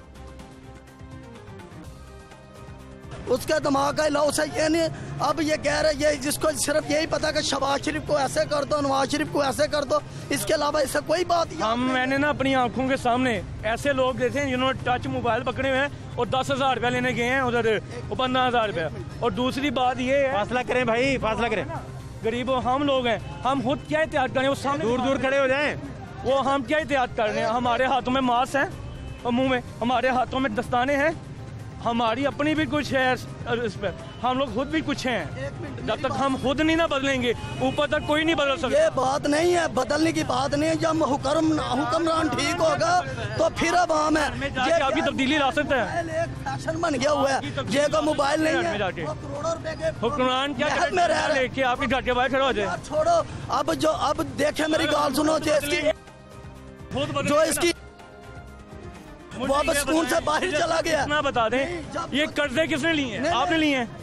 उसके दिमाग का इलाज से ये नहीं। अब ये कह रहे ये जिसको सिर्फ यही पता कि शहबाज शरीफ को ऐसे कर दो, नवाज शरीफ को ऐसे कर दो, इसके अलावा इससे कोई बात मैंने ना अपनी आंखों के सामने ऐसे लोग देखे हैं जिन्होंने टच मोबाइल पकड़े हुए हैं और 10,000 रुपया लेने गए हैं उधर, वो 15,000 रुपया। और दूसरी बात ये है, फासला करें भाई, फासला करें। गरीबों हम लोग हैं, हम खुद क्या एहतियात करें? वो सामने दूर दूर खड़े हो जाएं। वो हम क्या एहतियात कर रहे हैं? हमारे हाथों में मास्क है और मुंह में, हमारे हाथों में दस्ताने हैं, हमारी अपनी भी कुछ है इस पर, हम लोग खुद भी कुछ हैं। जब तक हम खुद नहीं ना बदलेंगे ऊपर तक कोई नहीं बदल सकता। ये बात नहीं है, बदलने की बात नहीं है। जब हुक्मरान ठीक होगा तो फिर अब हम है ये आपकी तब्दीली ला सकते हैं। फैशन बन गया हुआ है, ये का मोबाइल नहीं है, करोड़ों रुपए के हुक्मरान क्या लेके आपके घर के बाहर खड़ा हो जाए। छोड़ो अब जो, अब देखे मेरी गाल सुनो, जो इसकी वापस स्कूल से बाहर चला गया। इतना बता दें, ये कर्जे किसने लिए हैं? आपने लिए हैं।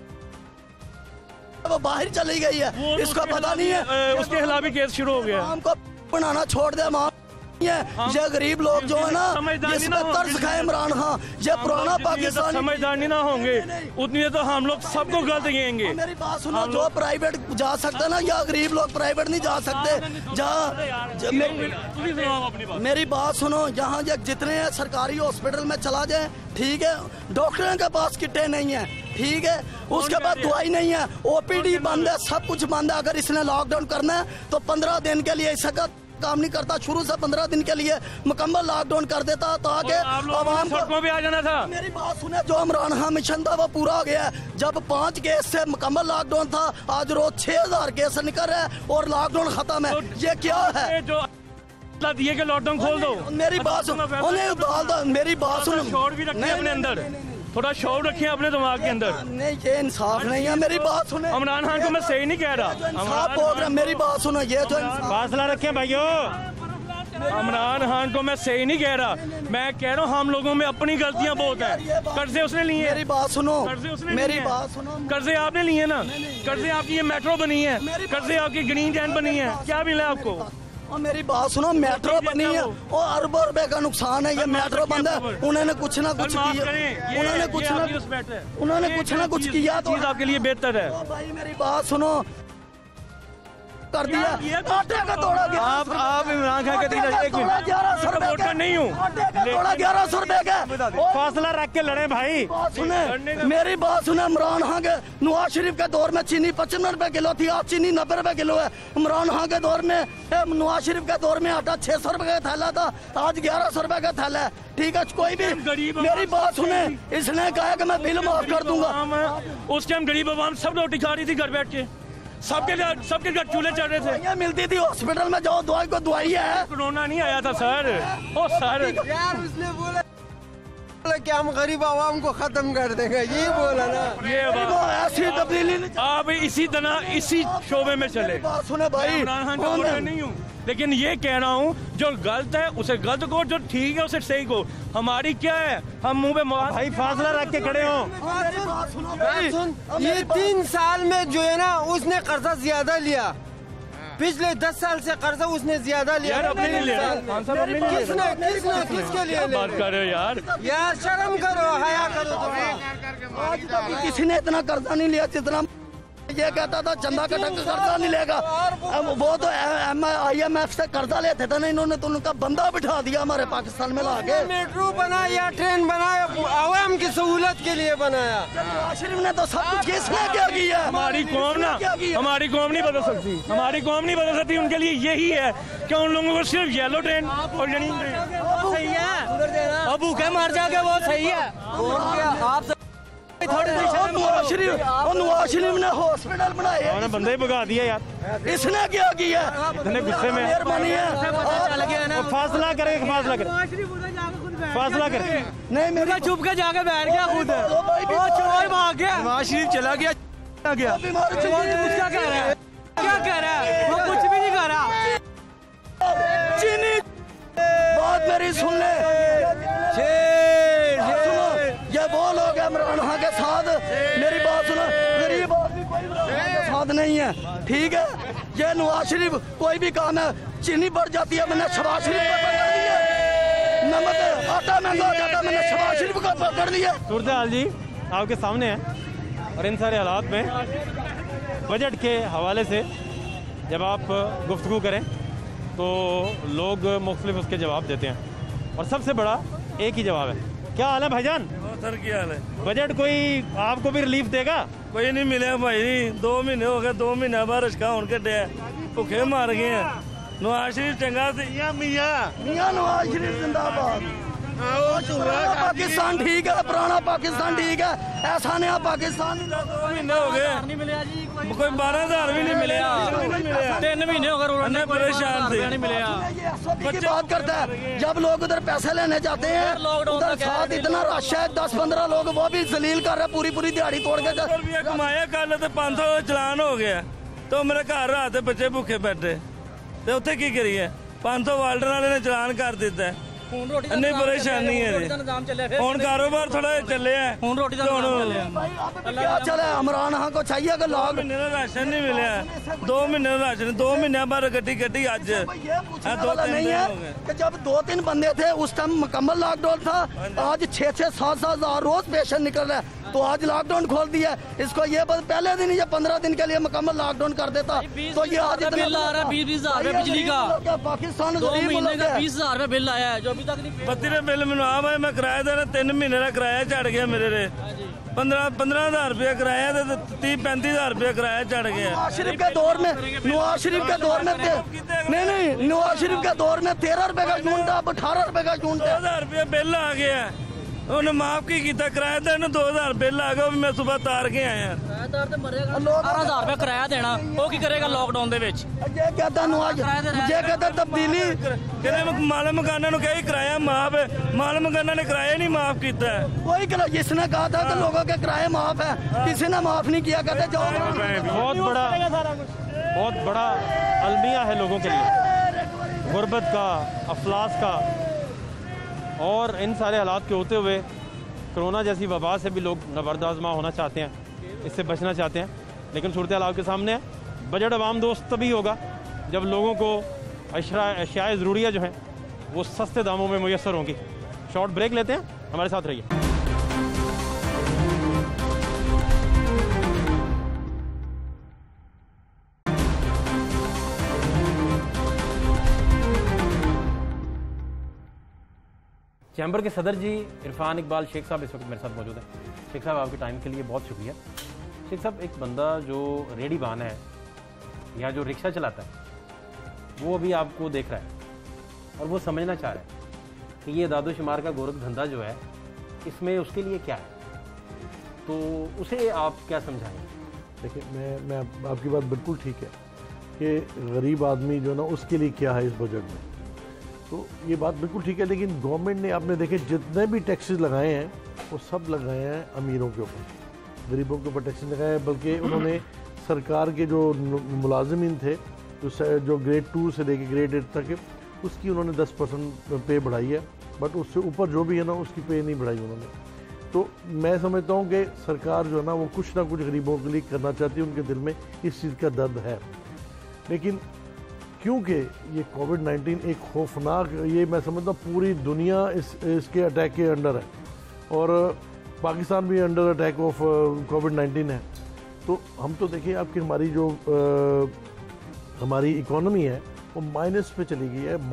वो बाहर चली गई है, इसको पता नहीं है, उसके खिलाफ भी केस शुरू हो गया। हमको बनाना छोड़ दे मां। ये गरीब लोग जो है ना, जिस पे तरस खाए इमरान खान, ये पुराना पाकिस्तान। समझदार नहीं ना होंगे उतनी तो हम लोग सबको गलत कहेंगे। मेरी बात सुनो, जो प्राइवेट जा सकता ना, या गरीब लोग प्राइवेट नहीं जा सकते। जहाँ मेरी बात सुनो, जहाँ जितने हैं सरकारी हॉस्पिटल में चला जाए, ठीक है, डॉक्टरों के पास किटें नहीं है, ठीक है, उसके बाद दवाई नहीं है, OPD बंद है, सब कुछ बंद है। अगर इसने लॉकडाउन करना है तो 15 दिन के लिए इसका काम नहीं करता, शुरू से 15 दिन के लिए मुकम्मल लॉकडाउन कर देता ताकि आवाम को भी आ जाना था। मेरी बात सुने, जो इमरान खान मिशन था वो पूरा हो गया। जब 5 केस से मुकम्मल लॉकडाउन था, आज रोज 6,000 केस निकल रहे हैं और लॉकडाउन खत्म है। ये क्या है? जो दिए के लॉकडाउन खोल दो। मेरी बात सुनो, मेरी बात सुनो, छोड़ भी रखे अपने अंदर, थोड़ा शौक रखें अपने दिमाग के अंदर। नहीं, ये इंसाफ नहीं है। मेरी बात सुने, इमरान खान को मैं सही नहीं कह रहा। मेरी बात सुनो, ये जो फासला रखें भाइयों। इमरान खान को मैं सही नहीं कह रहा, मैं कह रहा हूँ हम लोगों में अपनी गलतियाँ बहुत हैं। कर्जे उसने लिए। मेरी बात सुनो, मेरी बात सुनो, कर्जे आपने लिए ना, कर्जे आपकी ये मेट्रो बनी है, कर्जे आपकी ग्रीन जैन बनी है, क्या मिला आपको? और मेरी बात सुनो, मेट्रो बनी है और अरबों रुपए का नुकसान है। ये मेट्रो बंद है, उन्होंने कुछ ना कुछ किया, उन्होंने कुछ ना कुछ किया तो आपके लिए बेहतर है। भाई मेरी बात सुनो, कर दिया आटे का तोड़ा गया। आप इमरान खान के 1100 रुपए का नहीं हूँ, तोड़ा 1100 रुपए का। फासला रख के लड़े भाई। सुने मेरी बात सुने, इमरान खान के नवाज शरीफ के दौर में चीनी 55 रुपए किलो थी, आज चीनी 90 रुपए किलो है। इमरान खान के दौर में, नवाज शरीफ के दौर में आटा 600 रुपए का थैला था, आज 1100 रुपए का थैला है। ठीक है, कोई भी मेरी बात सुने, इसने कहा कि मैं बिल माफ कर दूंगा। उस टाइम गरीब आवाम सब रोटी खा रही थी घर बैठ के, सबके घर चूल्हे चल रहे थे, मिलती थी। हॉस्पिटल में जाओ, दवाई को दवाई है। कोरोना नहीं आया था सर। ओ सर यार, उसने बोला कि हम गरीब आवाम को खत्म कर देंगे, ये बोला ना। ये ऐसी तब्दीली आप इसी तरह इसी शोबे में चले। सुने भाई, नहीं हूँ, लेकिन ये कह रहा हूँ जो गलत है उसे गलत को, जो ठीक है उसे सही को। हमारी क्या है, हम मुंह पे भाई फासला रख के खड़े हो। ये 3 साल में जो है ना, उसने कर्जा ज्यादा लिया। पिछले 10 साल से कर्जा उसने ज्यादा लिया। यार अपने लिए ले रहा। किसके लिए बात कर रहे हो यार? शर्म करो, हया करो। आज तक किसी ने इतना कर्जा नहीं लिया जितना ये कहता था चंदा कटक कर्जा नहीं लेगा, वो तो IMF से कर्जा लेते थे ना, इन्होंने तो उनका बंदा बिठा दिया हमारे पाकिस्तान में लाके। मेट्रो बनाया, ट्रेन बनाया, आवाम की सहूलत के लिए बनाया। शरीफ ने तो सब कुछ किसने क्या किया? हमारी कौम ना, हमारी कौम नहीं बदल सकती, हमारी कौम नहीं बदल सकती। उनके लिए यही है कि उन लोगों को सिर्फ येलो ट्रेन और ग्रीन ट्रेन सही है, अब भूखे मर जाके वो सही है। आप नवाज शरीफ ने हॉस्पिटल बनाए, उन्होंने बंदे ही भगा दिया यार। इसने क्या किया? इतने गुस्से में मेहरबानी है, फासला करे, फासला करे, फासला करे। नहीं मेरा चुप के जाके बैठ गया खुद, वो चोर भाग गया। नवाज शरीफ चला गया, क्या कह रहा है, क्या कह रहा है, वो कुछ भी नहीं कर रहा। चीनी बात मेरी सुन ले, ये वो लोग है इमरान खान के साथ, मेरी बात सुनो, मेरी बात भी कोई इमरान खान के साथ नहीं है, ठीक है। ये नवाज शरीफ कोई भी काम है, चीनी बढ़ जाती है, मैंने शहबाज शरीफ को पकड़ लिया, नमक आटा महंगा हो जाता है, मैंने शहबाज शरीफ को पकड़ लिया। सूरत हाल जी आपके सामने है, और इन सारे हालात में बजट के हवाले से जब आप गुफ्तगू करें तो लोग मुख्तलिफ उसके जवाब देते हैं, और सबसे बड़ा एक ही जवाब है। क्या हाल है भाईजान? सर क्या हाल है? बजट कोई आपको भी रिलीफ देगा? कोई नहीं मिले भाई, 2 महीने हो गए, 2 महीने बारिश का होने के भुखे मार गए हैं। नवाज शरीफ चंगा मियां नवाज शरीफ जिंदाबाद। पाकिस्तान ठीक है, पुराना पाकिस्तान ठीक है, ऐसा नया पाकिस्तान। 2 महीने हो गए, कोई 12,000 भी नहीं मिले, 3 महीने हो गए परेशान थे, नहीं मिले। की बात करता है, जब लोग उधर पैसे लेने जाते हैं, उधर साथ इतना रश है, 10-15 लोग वो भी जलील कर रहे, पूरी दिहाड़ी तोड़ के कमाया कल तो 500 चलान हो गया, तो मेरे घर रात बच्चे भूखे बैठे, तो उत्थे की करिए, 500 वाल्डर वाले ने चलान कर दिता है। नहीं परेशानी है, ਹੁਣ कारोबार थोड़ा चले है, ਹੁਣ रोटी का क्या चले? इमरान खान को चाहिए कि लोग महीने का राशन नहीं मिले, 2 महीने का राशन, 2 महीने बाद गड्डी अज नहीं है कि जब 2-3 बंदे थे उस टाइम मुकम्मल लॉकडाउन था, आज 6-7 हजार रोज पेशेंट निकल रहा है, तो आज लॉकडाउन खोल दिया। इसको ये पहले दिन या 15 दिन के लिए मुकम्मल लॉकडाउन कर देता, तो ये आज बिल आ रहा है 20-20 हजार बिजली का, पाकिस्तान 2 महीने का 20 हजार बिल आया है, जो अभी तक नहीं। 32 बिल मैंने आ मैं किराएदार 3 महीने का किराया चढ़ गया मेरे रे, 15,000 रुपया किराया, 30-35 हजार रुपया किराया चढ़ गया। नवाज शरीफ के दौर में, नवाज शरीफ के दौर में नहीं, नवाज शरीफ के दौर में 13 रुपए का यूनिट, अब 18 रुपए का यूनिट, 2,000 रुपया बिल आ गया, उन्हें माफ की किया किराएदार ने, 2,000 बिल आ गया, मैं सुबह तार के आया। 18,000 रुपया किराया देना, वो की करेगा लॉकडाउन दे विच? ये कहता नवाज, ये कहता तब्दीली, माल मकाना ने कही किराया माफ है, माल मकाना ने किराया नहीं माफ किया। कोई जिसने कहा था कि लोगों के किराए माफ है, किसी ने माफ नहीं किया, कहते जाओ। बहुत बड़ा अलमिया है लोगों के लिए, गुर्बत का, अफलास का, और इन सारे हालात के होते हुए कोरोना जैसी वबा से भी लोग नबरदाज़मा होना चाहते हैं, इससे बचना चाहते हैं, लेकिन सूरत हाल आपके सामने है। बजट अवाम दोस्त तभी होगा जब लोगों को अशियाए ज़रूरिया जो हैं वो सस्ते दामों में मुयस्सर होंगी। शॉर्ट ब्रेक लेते हैं, हमारे साथ रहिए। चैम्बर के सदर जी इरफान इकबाल शेख साहब इस वक्त मेरे साथ मौजूद हैं। शेख साहब आपके टाइम के लिए बहुत शुक्रिया। शेख साहब, एक बंदा जो रेडी बान है या जो रिक्शा चलाता है वो अभी आपको देख रहा है और वो समझना चाह रहा है कि ये दादोशुमार का गोरख धंधा जो है इसमें उसके लिए क्या है, तो उसे आप क्या समझाएंगे? देखिए, मैं आपकी बात बिल्कुल ठीक है कि गरीब आदमी जो ना उसके लिए क्या है इस बजट में, तो ये बात बिल्कुल ठीक है। लेकिन गवर्नमेंट ने, आपने देखे जितने भी टैक्सेस लगाए हैं वो सब लगाए हैं अमीरों के ऊपर, गरीबों के ऊपर टैक्सेस लगाए हैं। बल्कि उन्होंने सरकार के जो मुलाजिमीन थे जो ग्रेड 2 से लेकर ग्रेड 8 तक, उसकी उन्होंने 10% पे बढ़ाई है, बट उससे ऊपर जो भी है ना उसकी पे नहीं बढ़ाई उन्होंने। तो मैं समझता हूँ कि सरकार जो है ना वो कुछ ना कुछ गरीबों के लिए करना चाहती है, उनके दिल में इस चीज़ का दर्द है। लेकिन क्योंकि ये कोविड-19 एक खौफनाक, ये मैं समझता हूँ पूरी दुनिया इसके अटैक के अंडर है और पाकिस्तान भी अंडर अटैक ऑफ कोविड-19 है, तो हम तो देखिए आपकी हमारी जो हमारी इकोनॉमी है वो माइनस पे चली गई है,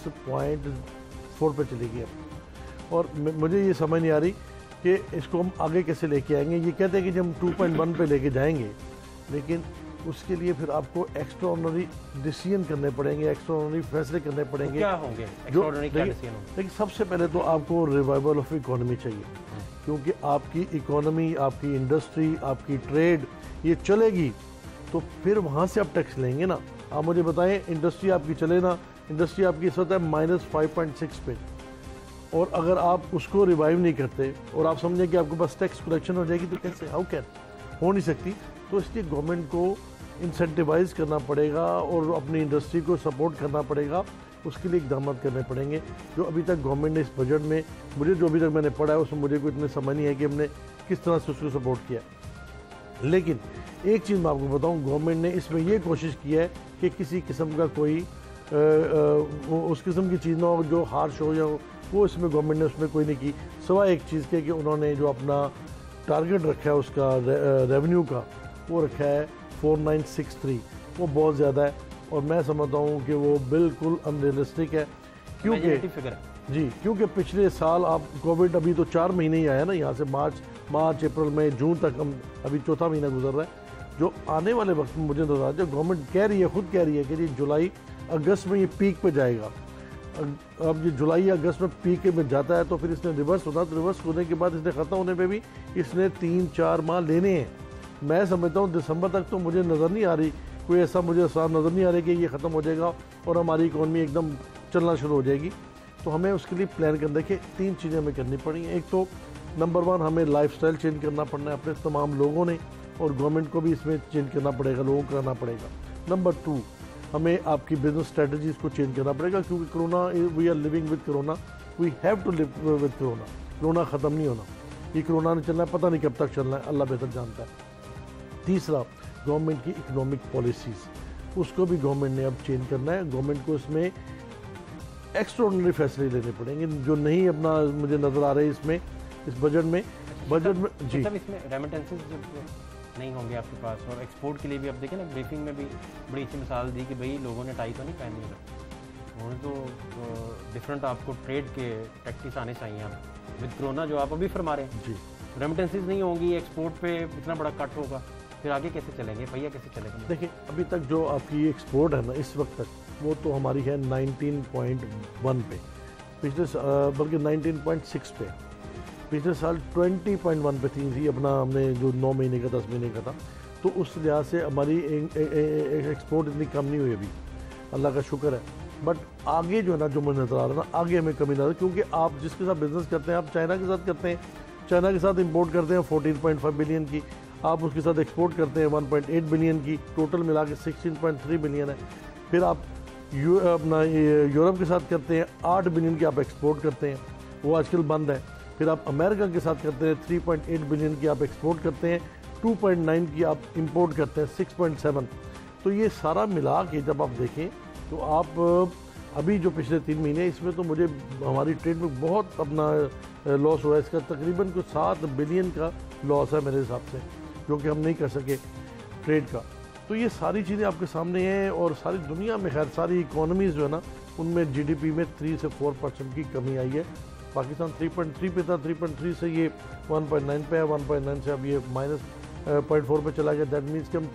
-0.4 पे चली गई है। और मुझे ये समझ नहीं आ रही कि इसको हम आगे कैसे लेके आएंगे। ये कहते हैं कि जब हम 2.1 पे लेके जाएंगे, लेकिन उसके लिए फिर आपको एक्स्ट्राऑर्डिनरी डिसीजन करने पड़ेंगे, एक्स्ट्राऑर्डिनरी फैसले करने पड़ेंगे। क्या होंगे एक्स्ट्राऑर्डिनरी क्या डिसीजन होंगे? देखिए सबसे पहले तो आपको रिवाइवल ऑफ इकोनॉमी चाहिए, क्योंकि आपकी इकोनॉमी, आपकी इंडस्ट्री, आपकी ट्रेड ये चलेगी तो फिर वहाँ से आप टैक्स लेंगे ना। आप मुझे बताएं, इंडस्ट्री आपकी चले ना, इंडस्ट्री आपकी इस वक्त है -5.6 पे, और अगर आप उसको रिवाइव नहीं करते और आप समझें कि आपके पास टैक्स कलेक्शन हो जाएगी, तो कैसे, हाउ कैन, हो नहीं सकती। तो इसलिए गवर्नमेंट को इंसेंटिवाइज करना पड़ेगा और अपनी इंडस्ट्री को सपोर्ट करना पड़ेगा, उसके लिए इकदाम करने पड़ेंगे, जो अभी तक गवर्नमेंट ने इस बजट में, मुझे जो अभी तक मैंने पढ़ा है उसमें मुझे कोई इतने समझ नहीं है कि हमने किस तरह से उसको सपोर्ट किया। लेकिन एक चीज़ मैं आपको बताऊं, गवर्नमेंट ने इसमें ये कोशिश की है कि किसी किस्म का कोई उस किस्म की चीज़ ना हो जो हार्श हो, या वो इसमें गवर्नमेंट ने उसमें कोई नहीं की, सिवाय एक चीज़ के कि उन्होंने जो अपना टारगेट रखा है उसका रेवेन्यू का, वो रखा है 4963, वो बहुत ज़्यादा है और मैं समझता हूँ कि वो बिल्कुल अनरियलिस्टिक है। क्योंकि पिछले साल आप कोविड, अभी तो 4 महीने ही आया ना, यहाँ से मार्च अप्रैल मई जून तक, हम अभी चौथा महीना गुजर रहा है। जो आने वाले वक्त में मुझे नजर आता है, गवर्नमेंट कह रही है, खुद कह रही है कि ये जुलाई अगस्त में ये पीक पे जाएगा। अब ये जुलाई अगस्त में पीक में जाता है तो फिर इसने रिवर्स होना, तो रिवर्स होने के बाद इसने ख़त्म होने पे भी इसने 3-4 माह लेने हैं। मैं समझता हूँ दिसंबर तक तो मुझे नज़र नहीं आ रही, कोई ऐसा मुझे साफ नज़र नहीं आ रही कि ये ख़त्म हो जाएगा और हमारी इकॉनमी एकदम चलना शुरू हो जाएगी। तो हमें उसके लिए प्लान करने के 3 चीज़ें हमें करनी पड़ी हैं। एक तो नंबर 1, हमें लाइफस्टाइल चेंज करना पड़ना है अपने तमाम लोगों ने, और गवर्नमेंट को भी इसमें चेंज करना पड़ेगा, लोगों को करना पड़ेगा। नंबर 2, हमें आपकी बिजनेस स्ट्रेटजीज़ को चेंज करना पड़ेगा, क्योंकि corona, we are living with corona, we have to live with corona. Corona ख़त्म नहीं होना, ये कोरोना नहीं चलना है, पता नहीं कब तक चलना है, अल्लाह बेहतर जानता है। तीसरा, गवर्नमेंट की इकोनॉमिक पॉलिसीज़, उसको भी गवर्नमेंट ने अब चेंज करना है। गवर्नमेंट को इसमें एक्स्ट्राऑर्डिनरी फैसले लेने पड़ेंगे जो नहीं अपना मुझे नज़र आ रहे हैं इसमें, इस बजट में जी। सब इसमें रेमिटेंसेस नहीं होंगे आपके पास, और एक्सपोर्ट के लिए भी आप देखें ना, ब्रीफिंग में भी बड़ी अच्छी मिसाल दी कि भाई लोगों ने टाई तो नहीं पहनी है, उन्होंने तो डिफरेंट आपको ट्रेड के टैक्टिक्स आने चाहिए। आप विद कोरोना जो आप अभी फरमा रहे हैं जी, रेमिटेंसेस नहीं होंगी, एक्सपोर्ट पे इतना बड़ा कट होगा, फिर आगे कैसे चलेंगे, भैया कैसे चलेंगे? देखिए अभी तक जो आपकी एक्सपोर्ट है ना इस वक्त तक, वो तो हमारी है 19.1 पे, पिछले बल्कि 19.6 पे, पिछले साल 20.1 पे थी अपना, हमने जो 9 महीने का 10 महीने का था, तो उस लिहाज से हमारी एक्सपोर्ट इतनी कम नहीं हुई अभी, अल्लाह का शुक्र है। बट आगे जो है ना, जो मुझे नज़र आ रहा है ना, आगे हमें कमी नजर आ रही है, क्योंकि आप जिसके साथ बिजनेस करते हैं, आप चाइना के साथ करते हैं, चाइना के साथ इंपोर्ट करते हैं 14.5 बिलियन की, आप उसके साथ एक्सपोर्ट करते हैं 1.8 बिलियन की, टोटल मिला के 16.3 बिलियन है। फिर आप अपना यूरोप के साथ करते हैं 8 बिलियन की आप एक्सपोर्ट करते हैं, वो आजकल बंद है। फिर आप अमेरिका के साथ करते हैं 3.8 बिलियन की आप एक्सपोर्ट करते हैं, 2.9 की आप इंपोर्ट करते हैं, 6.7। तो ये सारा मिला के जब आप देखें तो आप अभी जो पिछले 3 महीने, इसमें तो मुझे हमारी ट्रेड में बहुत अपना लॉस हुआ है, इसका तकरीबन कुछ 7 बिलियन का लॉस है मेरे हिसाब से, जो कि हम नहीं कर सके ट्रेड का। तो ये सारी चीज़ें आपके सामने हैं, और सारी दुनिया में खैर सारी इकोनॉमीज़ जो है ना, उनमें GDP में 3 से 4% की कमी आई है। पाकिस्तान 3.3 पे था, 3.3 से ये 1.9 पे है, 1.9 से अब ये -0.4 पे चला गया। दैट मीन्स कि हम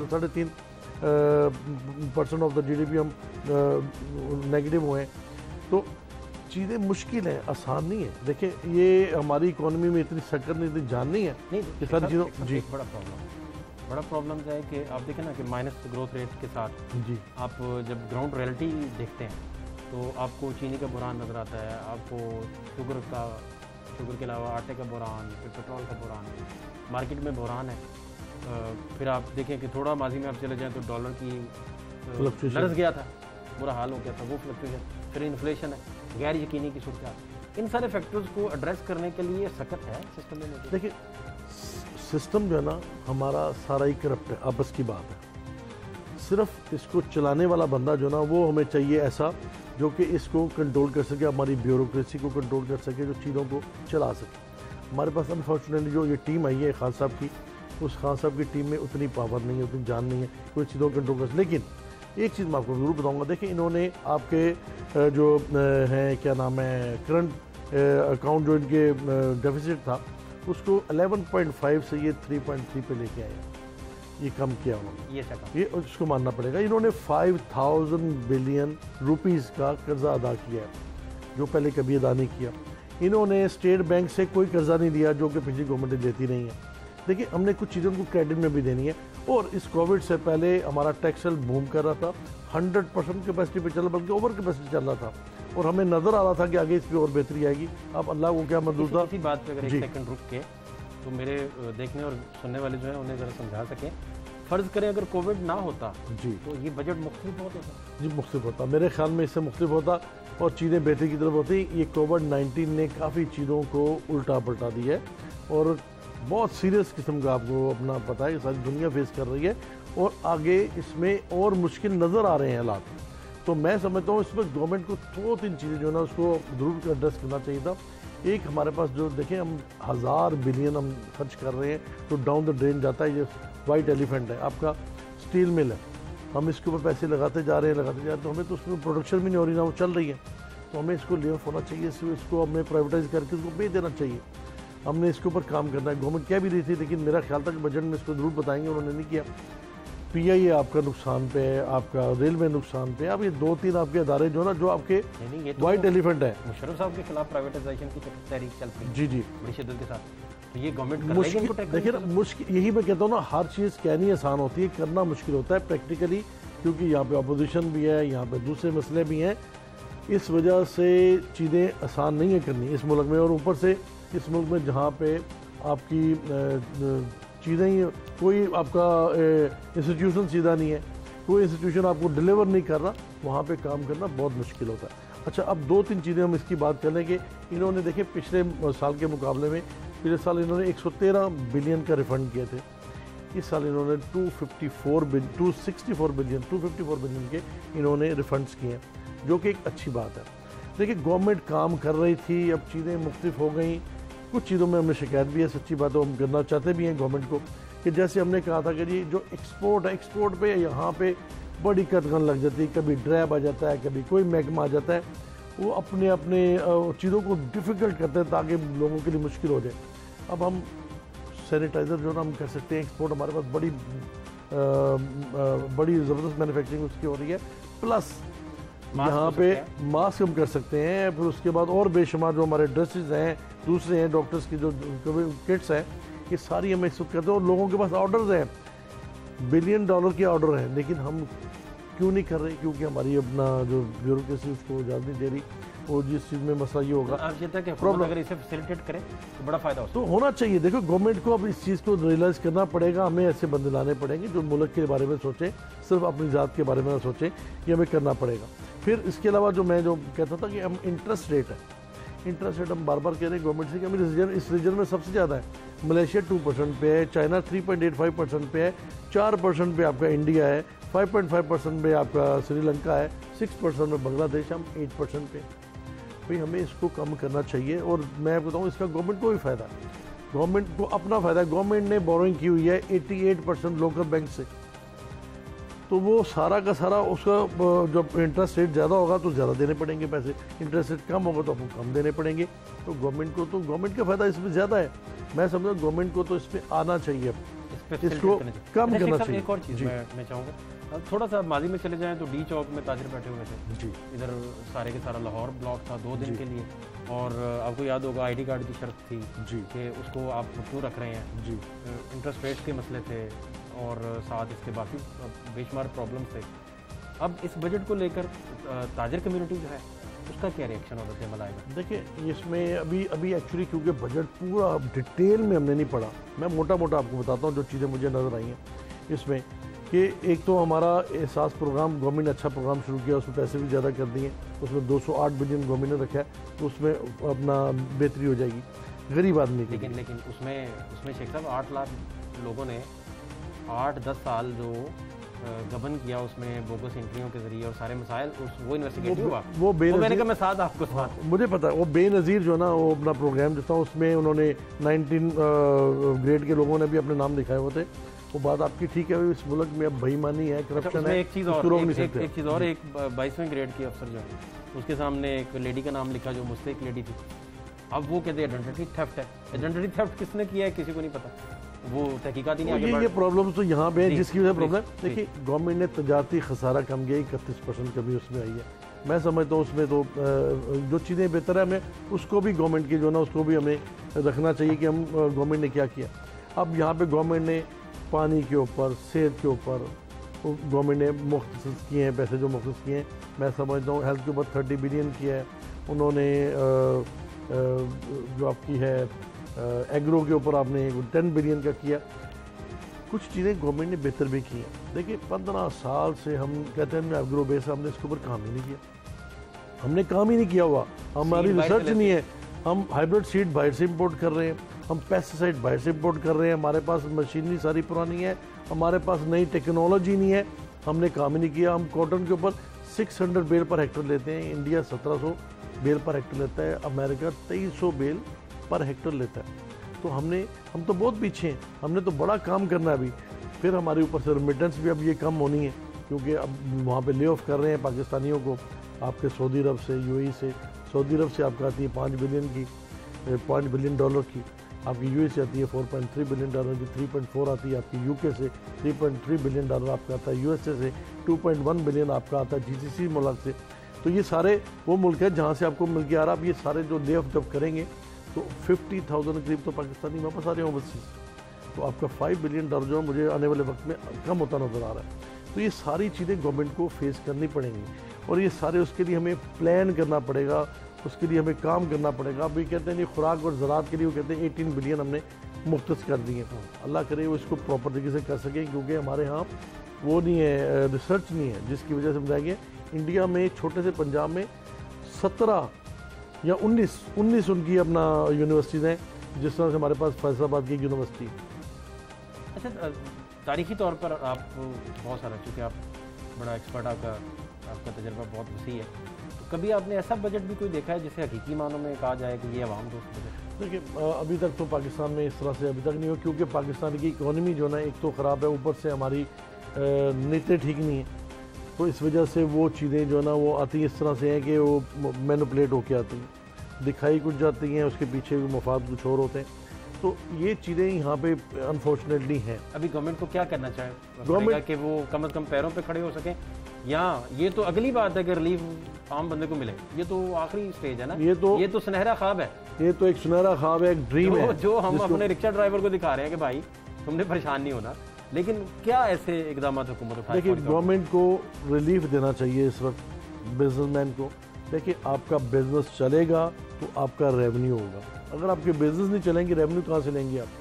3-3.5% ऑफ द GDP हम नेगेटिव हुए हैं। तो चीज़ें मुश्किल हैं, आसान नहीं है। देखिए ये हमारी इकोनॉमी में इतनी शक्कर नहीं, इतनी जान नहीं है, ये सारी चीज़ों जी। बड़ा प्रॉब्लम है कि आप देखें ना कि माइनस ग्रोथ रेट के साथ जी, आप जब ग्राउंड रियलिटी देखते हैं तो आपको चीनी का बुरान नज़र आता है, आपको शुगर के अलावा आटे का बुरान, फिर पेट्रोल का बुरान, मार्केट में बुरान है। फिर आप देखें कि थोड़ा माजी में आप चले जाएं तो डॉलर की लरस गया था, बुरा हाल हो गया था, वो फ्लक्चुएशन, फिर इन्फ्लेशन है, गैर यकीनी की सूरत। इन सारे फैक्टर्स को एड्रेस करने के लिए सख्त है सिस्टम में। देखिए सिस्टम जो है ना हमारा सारा ही करप्ट है, आपस की बात है। सिर्फ इसको चलाने वाला बंदा जो ना, वो हमें चाहिए ऐसा जो कि इसको कंट्रोल कर सके, हमारी ब्यूरोक्रेसी को कंट्रोल कर सके, जो चीज़ों को चला सके। हमारे पास अनफॉर्चुनेटली जो ये टीम आई है खान साहब की, उस खान साहब की टीम में उतनी पावर नहीं है, उतनी जान नहीं है, कुछ चीज़ों को कंट्रोल कर। लेकिन एक चीज़ मैं आपको ज़रूर बताऊंगा, देखिए इन्होंने आपके जो हैं क्या नाम है करंट अकाउंट जो इनके डेफिसिट था उसको 11.5 से ये 3.3 पे लेके आए, ये कम किया उन्होंने, ये उसको मानना पड़ेगा। इन्होंने 5000 बिलियन रुपीस का कर्जा अदा किया है जो पहले कभी अदा नहीं किया। इन्होंने स्टेट बैंक से कोई कर्जा नहीं लिया जो कि पिछली गवर्नमेंट देती नहीं है। देखिए हमने कुछ चीज़ों को क्रेडिट में भी देनी है। और इस कोविड से पहले हमारा टेक्सटाइल बूम कर रहा था, 100% कैपेसिटी पे चल रहा, बल्कि ओवर कैपेसिटी चल रहा था, और हमें नजर आ रहा था कि आगे इस पर और बेहतरी आएगी। अब अल्लाह को क्या मंजूर था। इसी बात पे अगर एक सेकंड रुक के तो मेरे देखने और सुनने वाले जो है उन्हें जरा समझा सकें, फर्ज करें अगर कोविड ना होता जी तो ये बजट मुख्तलिफ बहुत होता। जी मुख्तलिफ होता, मेरे ख्याल में इससे मुख्तलिफ होता और चीज़ें बेहतरी की तरफ होती। ये कोविड-19 ने काफ़ी चीज़ों को उल्टा पलटा दिया है और बहुत सीरियस किस्म का आपको अपना पता है सारी दुनिया फेस कर रही है और आगे इसमें और मुश्किल नज़र आ रहे हैं हालात। तो मैं समझता हूँ इसमें गवर्नमेंट को 2-3 चीज़ें जो है ना उसको ज़रूर एड्रेस करना चाहिए था। एक हमारे पास जो देखें हम 1000 बिलियन हम खर्च कर रहे हैं तो डाउन द ड्रेन जाता है। ये वाइट एलिफेंट है आपका स्टील मिल है, हम इसके ऊपर पैसे लगाते जा रहे हैं तो हमें तो उसमें प्रोडक्शन भी नहीं हो रही ना वो चल रही है, तो हमें इसको ले ऑफ होना चाहिए, इसको हमें प्राइवेटाइज करके उसको बेच देना चाहिए। हमने इसके ऊपर काम करना है। गवर्नमेंट कह भी रही थी लेकिन मेरा ख्याल था कि बजट में इसको ज़रूर बताएंगे, उन्होंने नहीं किया। पीआईए आपका नुकसान पे है, आपका रेलवे नुकसान पे, अब ये 2-3 आपके अदारे जो ना जो आपके वाइट एलिफेंट है। मुशर्रफ साहब के खिलाफ प्राइवेटाइजेशन की तहरीक चल रही है जी बड़ी शिद्दत के साथ, तो ये गवर्नमेंट मुश्किल देखिए ना मुश्किल, यही मैं कहता हूँ ना हर चीज़ कहनी आसान होती है, करना मुश्किल होता है प्रैक्टिकली, क्योंकि यहाँ पे अपोजिशन भी है, यहाँ पे दूसरे मसले भी हैं, इस वजह से चीज़ें आसान नहीं है करनी इस मुल्क में। और ऊपर से इस मुल्क में जहाँ पे आपकी चीज़ें ही कोई आपका इंस्टीट्यूशन सीधा नहीं है, कोई इंस्टीट्यूशन आपको डिलीवर नहीं कर रहा, वहाँ पे काम करना बहुत मुश्किल होता है। अच्छा अब 2-3 चीज़ें हम इसकी बात कर लें कि इन्होंने देखे पिछले साल के मुकाबले में पिछले साल इन्होंने 113 बिलियन का रिफ़ंड किए थे, इस साल इन्होंने 254 बिलियन के इन्होंने रिफ़ंड्स किए हैं, जो कि एक अच्छी बात है। देखिए गवर्नमेंट काम कर रही थी, अब चीज़ें मुख्तलिफ हो गई, कुछ चीज़ों में हमें शिकायत भी है, सच्ची बात है, हम करना चाहते भी हैं गवर्नमेंट को कि जैसे हमने कहा था कि जी जो एक्सपोर्ट है, एक्सपोर्ट पे यहाँ पे बड़ी कटगन लग जाती है, कभी ड्रैब आ जाता है, कभी कोई महकमा आ जाता है, वो अपने अपने चीज़ों को डिफ़िकल्ट करते हैं ताकि लोगों के लिए मुश्किल हो जाए। अब हम सैनिटाइज़र जो ना हम कर सकते हैं एक्सपोर्ट, हमारे पास बड़ी ज़बरदस्त मैन्युफैक्चरिंग उसकी हो रही है, प्लस यहाँ पे मास्क हम कर सकते हैं, फिर उसके बाद और बेशुमार जो हमारे ड्रेसेस हैं, दूसरे हैं डॉक्टर्स की जो किट्स हैं, ये सारी हम एक्सपोर्ट करते हैं और लोगों के पास ऑर्डर्स हैं, $1 बिलियन के ऑर्डर हैं, लेकिन हम क्यों नहीं कर रहे? क्योंकि हमारी अपना जो ब्यूरोक्रेसी उसको इजाज़त नहीं दे रही, और जिस चीज़ में मसला ये होगा प्रॉब्लम अगर इसे फैसिलिटेट करें तो बड़ा फ़ायदा तो होना चाहिए। देखो गवर्नमेंट को अब इस चीज़ को रियलाइज़ करना पड़ेगा, हमें ऐसे बंदे लाने पड़ेंगे जो मुल्क के बारे में सोचें, सिर्फ अपनी ज़ात के बारे में ना सोचें, ये हमें करना पड़ेगा। फिर इसके अलावा जो मैं जो कहता था कि हम इंटरेस्ट रेट है, इंटरेस्ट रेट हम बार बार कह रहे हैं गवर्नमेंट से कि हमें इस रीजन में सबसे ज़्यादा है, मलेशिया 2% पे है, चाइना 3.85% पे है, 4% पे आपका इंडिया है, 5.5% पे आपका श्रीलंका है, 6% में बांग्लादेश, हम 8% पे। भाई हमें इसको कम करना चाहिए और मैं बताऊँ इसका गवर्नमेंट को भी फ़ायदा है, गवर्नमेंट को अपना फ़ायदा है। गवर्नमेंट ने बोरोइंग की हुई है 88% लोकल बैंक से, तो वो सारा का सारा उसका जब इंटरेस्ट रेट ज़्यादा होगा तो ज़्यादा देने पड़ेंगे पैसे, इंटरेस्ट रेट कम होगा तो आपको कम देने पड़ेंगे, तो गवर्नमेंट का फ़ायदा इसमें ज़्यादा है। मैं समझता हूँ गवर्नमेंट को तो इसमें आना चाहिए, इसको कम करना चाहिए। एक और चीज़ मैं चाहूँगा, थोड़ा सा माजी में चले जाएँ तो डी चौक में ताजिर बैठे हुए थे जी, इधर सारे के सारा लाहौर ब्लॉक था 2 दिन के लिए, और आपको याद होगा ID कार्ड की शर्त थी जी कि उसको आप क्यों रख रहे हैं जी, इंटरेस्ट रेट के मसले थे और साथ इसके बाकी बेशुमार प्रॉब्लम थे। अब इस बजट को लेकर ताजिर कम्युनिटी जो है उसका क्या रिएक्शन और रद्द अमल आएगा? देखिए इसमें अभी एक्चुअली क्योंकि बजट पूरा डिटेल में हमने नहीं पढ़ा, मैं मोटा आपको बताता हूँ जो चीज़ें मुझे नज़र आई हैं इसमें, कि एक तो हमारा एहसास प्रोग्राम गवर्नमेंट ने अच्छा प्रोग्राम शुरू किया, उसमें पैसे भी ज़्यादा कर दिए, उसमें 208 बिलियन गवर्नमेंट ने रखा है, तो उसमें अपना बेहतरी हो जाएगी गरीब आदमी की। लेकिन उसमें शेख साहब 8 लाख लोगों ने 8-10 साल जो गबन किया उसमें बोगस एंट्रियों के जरिए और सारे मसाइल वो इन्वेस्टिगेट हुआ, वो मैंने कहा मैं साथ आपको साथ मुझे पता है वो बेनज़ीर जो ना वो अपना प्रोग्राम जो था उसमें उन्होंने 19 ग्रेड के लोगों ने भी अपने नाम लिखाए हुए थे। वो बात आपकी ठीक है, इस मुल्क में अब बेईमानी है, करप्शन है, एक चीज़ और एक 22वें ग्रेड की अफसर जो है उसके सामने एक लेडी का नाम लिखा जो मुझसे एक लेडी थी। अब वो कहते हैं आइडेंटिटी थेफ्ट है। आइडेंटिटी थेफ्ट किसने किया है किसी को नहीं पता, वो तहकीकात ही नहीं आगे ये प्रॉब्लम तो यहाँ पे है जिसकी वजह से प्रॉब्लम। देखिए गवर्नमेंट ने तजारती खसारा कम किया, 31% कमी उसमें आई है। मैं समझता हूँ उसमें तो जो चीज़ें बेहतर है हमें उसको भी गवर्नमेंट की जो ना उसको भी हमें रखना चाहिए कि हम गवर्नमेंट ने क्या किया। अब यहाँ पे गवर्नमेंट ने पानी के ऊपर, सेहत के ऊपर गवर्नमेंट ने मुख्तस किए हैं, पैसे जो मुख्तस किए हैं। मैं समझता हूँ हेल्थ के ऊपर 30 बिलियन किया है उन्होंने, जो आपकी है एग्रो के ऊपर आपने 10 बिलियन का किया। कुछ चीज़ें गवर्नमेंट ने बेहतर भी की हैं। देखिए 15 साल से हम कहते हैं एग्रो बेस, हमने इसके ऊपर काम ही नहीं किया, हमने काम ही नहीं किया हुआ, हमारी रिसर्च नहीं है। हम हाइब्रिड सीड बाहर से इंपोर्ट कर रहे हैं, हम पेस्टिसाइड बाहर से इंपोर्ट कर रहे हैं, हमारे पास मशीनरी सारी पुरानी है, हमारे पास नई टेक्नोलॉजी नहीं है, हमने काम ही नहीं किया। हम कॉटन के ऊपर 600 बेल पर हेक्टर लेते हैं, इंडिया 1700 बेल पर हेक्टर लेता है, अमेरिका 2300 बेल पर हेक्टर लेता है। तो हम तो बहुत पीछे हैं, हमने तो बड़ा काम करना है अभी। फिर हमारे ऊपर से रेमिटेंस भी अब ये कम होनी है क्योंकि अब वहाँ पे ले ऑफ कर रहे हैं पाकिस्तानियों को, आपके सऊदी अरब से, यूएई से। सऊदी अरब से आपको आती है 5 बिलियन की, $5 बिलियन की, आपकी यूएई से आती है 4.3 बिलियन की, 3.4 आती है आपकी यूके से, 3.3 बिलियन आपका आता है यूएसए से, 2.1 बिलियन आपका आता है जीसीसी मुल्क से। तो ये सारे वो मुल्क है जहाँ से आपको मिल के आ रहा। अब ये सारे जो ले ऑफ जब करेंगे तो 50,000 करीब तो पाकिस्तानी वापस आ रहे हैं ओवरसीज। तो आपका $5 बिलियन जो मुझे आने वाले वक्त में कम होता नजर आ रहा है। तो ये सारी चीज़ें गवर्नमेंट को फेस करनी पड़ेंगी और ये सारे उसके लिए हमें प्लान करना पड़ेगा, उसके लिए हमें काम करना पड़ेगा। अभी कहते हैं खुराक और ज़राअत के लिए वो कहते हैं 18 बिलियन हमने मुख्तस कर दिए। अल्लाह करे वो इसको प्रॉपर तरीके से कर सकें क्योंकि हमारे यहाँ वो नहीं है, रिसर्च नहीं है, जिसकी वजह से हम जाएंगे इंडिया में छोटे से पंजाब में 17 या 19 उनकी अपना यूनिवर्सिटीज़ हैं, जिस तरह से हमारे पास फैसलाबाद की यूनिवर्सिटी। अच्छा तारीखी तौर पर आप बहुत सारा, चूँकि आप बड़ा एक्सपर्ट, आपका तजर्बा बहुत वसी है, तो कभी आपने ऐसा बजट भी कोई देखा है जिसे हकीकी मानों में कहा जाए कि ये आवाम दोस्त बजट? देखिए अभी तक तो पाकिस्तान में इस तरह से अभी तक नहीं हुआ क्योंकि पाकिस्तान की इकॉनमी जो ना एक तो ख़राब है, ऊपर से हमारी नीयतें ठीक नहीं है। तो इस वजह से वो चीज़ें जो है ना वो आती इस तरह से हैं कि वो मैनिपुलेट होके आती हैं, दिखाई कुछ जाती हैं, उसके पीछे भी मफाद कुछ और होते हैं। तो ये चीज़ें यहाँ पे अनफॉर्चुनेटली हैं। अभी गवर्नमेंट को क्या करना चाहिए गवर्नमेंट कि वो कम से कम पैरों पे खड़े हो सकें, या ये तो अगली बात है कि रिलीफ आम बंदे को मिले, ये तो आखिरी स्टेज है ना, ये तो सुनहरा ख्वाब है, ये तो एक सुनहरा ख्वाब है, एक ड्रीम है जो हम अपने रिक्शा ड्राइवर को दिखा रहे हैं कि भाई तुमने परेशान नहीं होना। लेकिन क्या ऐसे इकदाम हुकूमत उठाए? देखिए गवर्नमेंट को रिलीफ देना चाहिए इस वक्त बिजनेसमैन को। देखिए आपका बिजनेस चलेगा तो आपका रेवेन्यू होगा, अगर आपके बिजनेस नहीं चलेंगे रेवेन्यू कहाँ से लेंगे आप?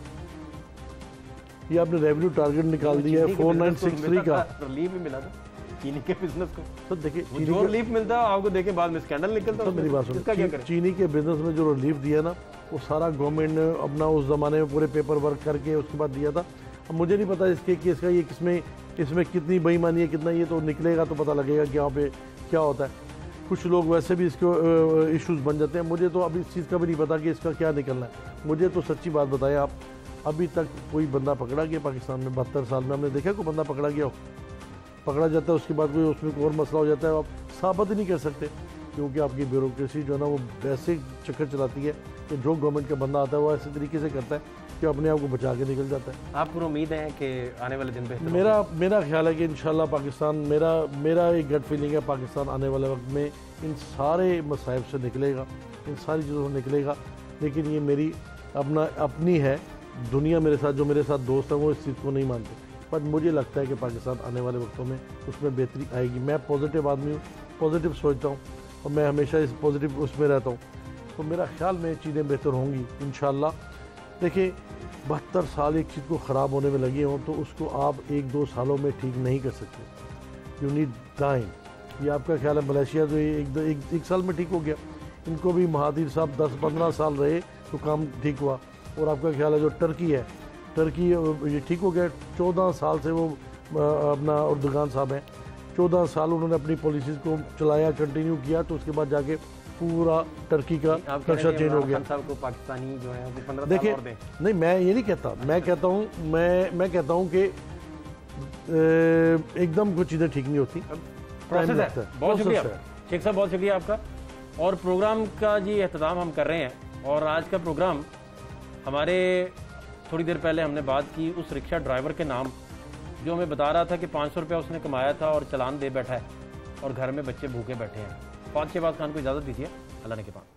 ये आपने रेवेन्यू टारगेट निकाल दिया है 4963 का, रिलीफ भी मिला था चीनी के बिजनेस को। तो देखिए जो रिलीफ मिलता है आपको देखे बाद में स्कैंडल निकलता है। मेरी बात सुनो, चीनी के बिजनेस में जो रिलीफ दिया ना वो सारा गवर्नमेंट ने अपना उस जमाने में पूरे पेपर वर्क करके उसके बाद दिया था। अब मुझे नहीं पता इसके कि इसका ये इसमें कितनी बेईमानी है, कितना ये तो निकलेगा तो पता लगेगा कि यहाँ पे क्या होता है। कुछ लोग वैसे भी इसके इश्यूज बन जाते हैं, मुझे तो अभी इस चीज़ का भी नहीं पता कि इसका क्या निकलना है। मुझे तो सच्ची बात बताएं आप, अभी तक कोई बंदा पकड़ा गया पाकिस्तान में 72 साल में हमने देखा कोई बंदा पकड़ा गया हो? पकड़ा जाता है उसके बाद कोई उसमें कोई और मसला हो जाता है, आप साबित ही नहीं कर सकते क्योंकि आपकी ब्यूरोक्रेसी जो है ना वो ऐसे चक्कर चलाती है कि जो गवर्नमेंट का बंदा आता है वो ऐसे तरीके से करता है कि अपने आप को बचा के निकल जाता है। आपको उम्मीद है कि आने वाले दिन बेहतर? मेरा ख्याल है कि इंशाल्लाह पाकिस्तान, मेरा एक गट फीलिंग है पाकिस्तान आने वाले वक्त में इन सारे मसाइब से निकलेगा, इन सारी चीज़ों से निकलेगा। लेकिन ये मेरी अपनी है, दुनिया मेरे साथ जो मेरे साथ दोस्त हैं वो इस चीज़ को नहीं मानते, पर मुझे लगता है कि पाकिस्तान आने वाले वक्तों में उसमें बेहतरी आएगी। मैं पॉजिटिव आदमी हूँ, पॉजिटिव सोचता हूँ और मैं हमेशा इस पॉजिटिव उसमें रहता हूँ, तो मेरा ख्याल में चीज़ें बेहतर होंगी इंशाल्लाह। देखिए 72 साल एक चीज़ को ख़राब होने में लगे हों तो उसको आप 1-2 सालों में ठीक नहीं कर सकते, यू नीड टाइम। ये आपका ख्याल है मलेशिया तो एक साल में ठीक हो गया, इनको भी महातीर साहब 10-15 साल रहे तो काम ठीक हुआ। और आपका ख्याल है जो टर्की है, टर्की ये ठीक हो गया, 14 साल से वो अपना उर्दुगान साहब हैं, 14 साल उन्होंने अपनी पॉलिसीज़ को चलाया, कंटिन्यू किया, तो उसके बाद जाके पूरा टर्की का नक्शा चेंज हो गया। साहब को पाकिस्तानी जो है वो 15 देखिए, साल और दें। नहीं मैं ये नहीं कहता, मैं कहता हूँ कि एकदम कुछ चीज़ें ठीक नहीं होती, प्रोसेस है। बहुत शुक्रिया शेख साहब, बहुत शुक्रिया आपका। और प्रोग्राम का जी एहतमाम हम कर रहे हैं, और आज का प्रोग्राम हमारे थोड़ी देर पहले हमने बात की उस रिक्शा ड्राइवर के नाम जो हमें बता रहा था कि 500 रुपया उसने कमाया था और चालान दे बैठा है और घर में बच्चे भूखे बैठे हैं। फात शहबाज खान को इजाज़त दीजिए, अल्लाह ने के पास।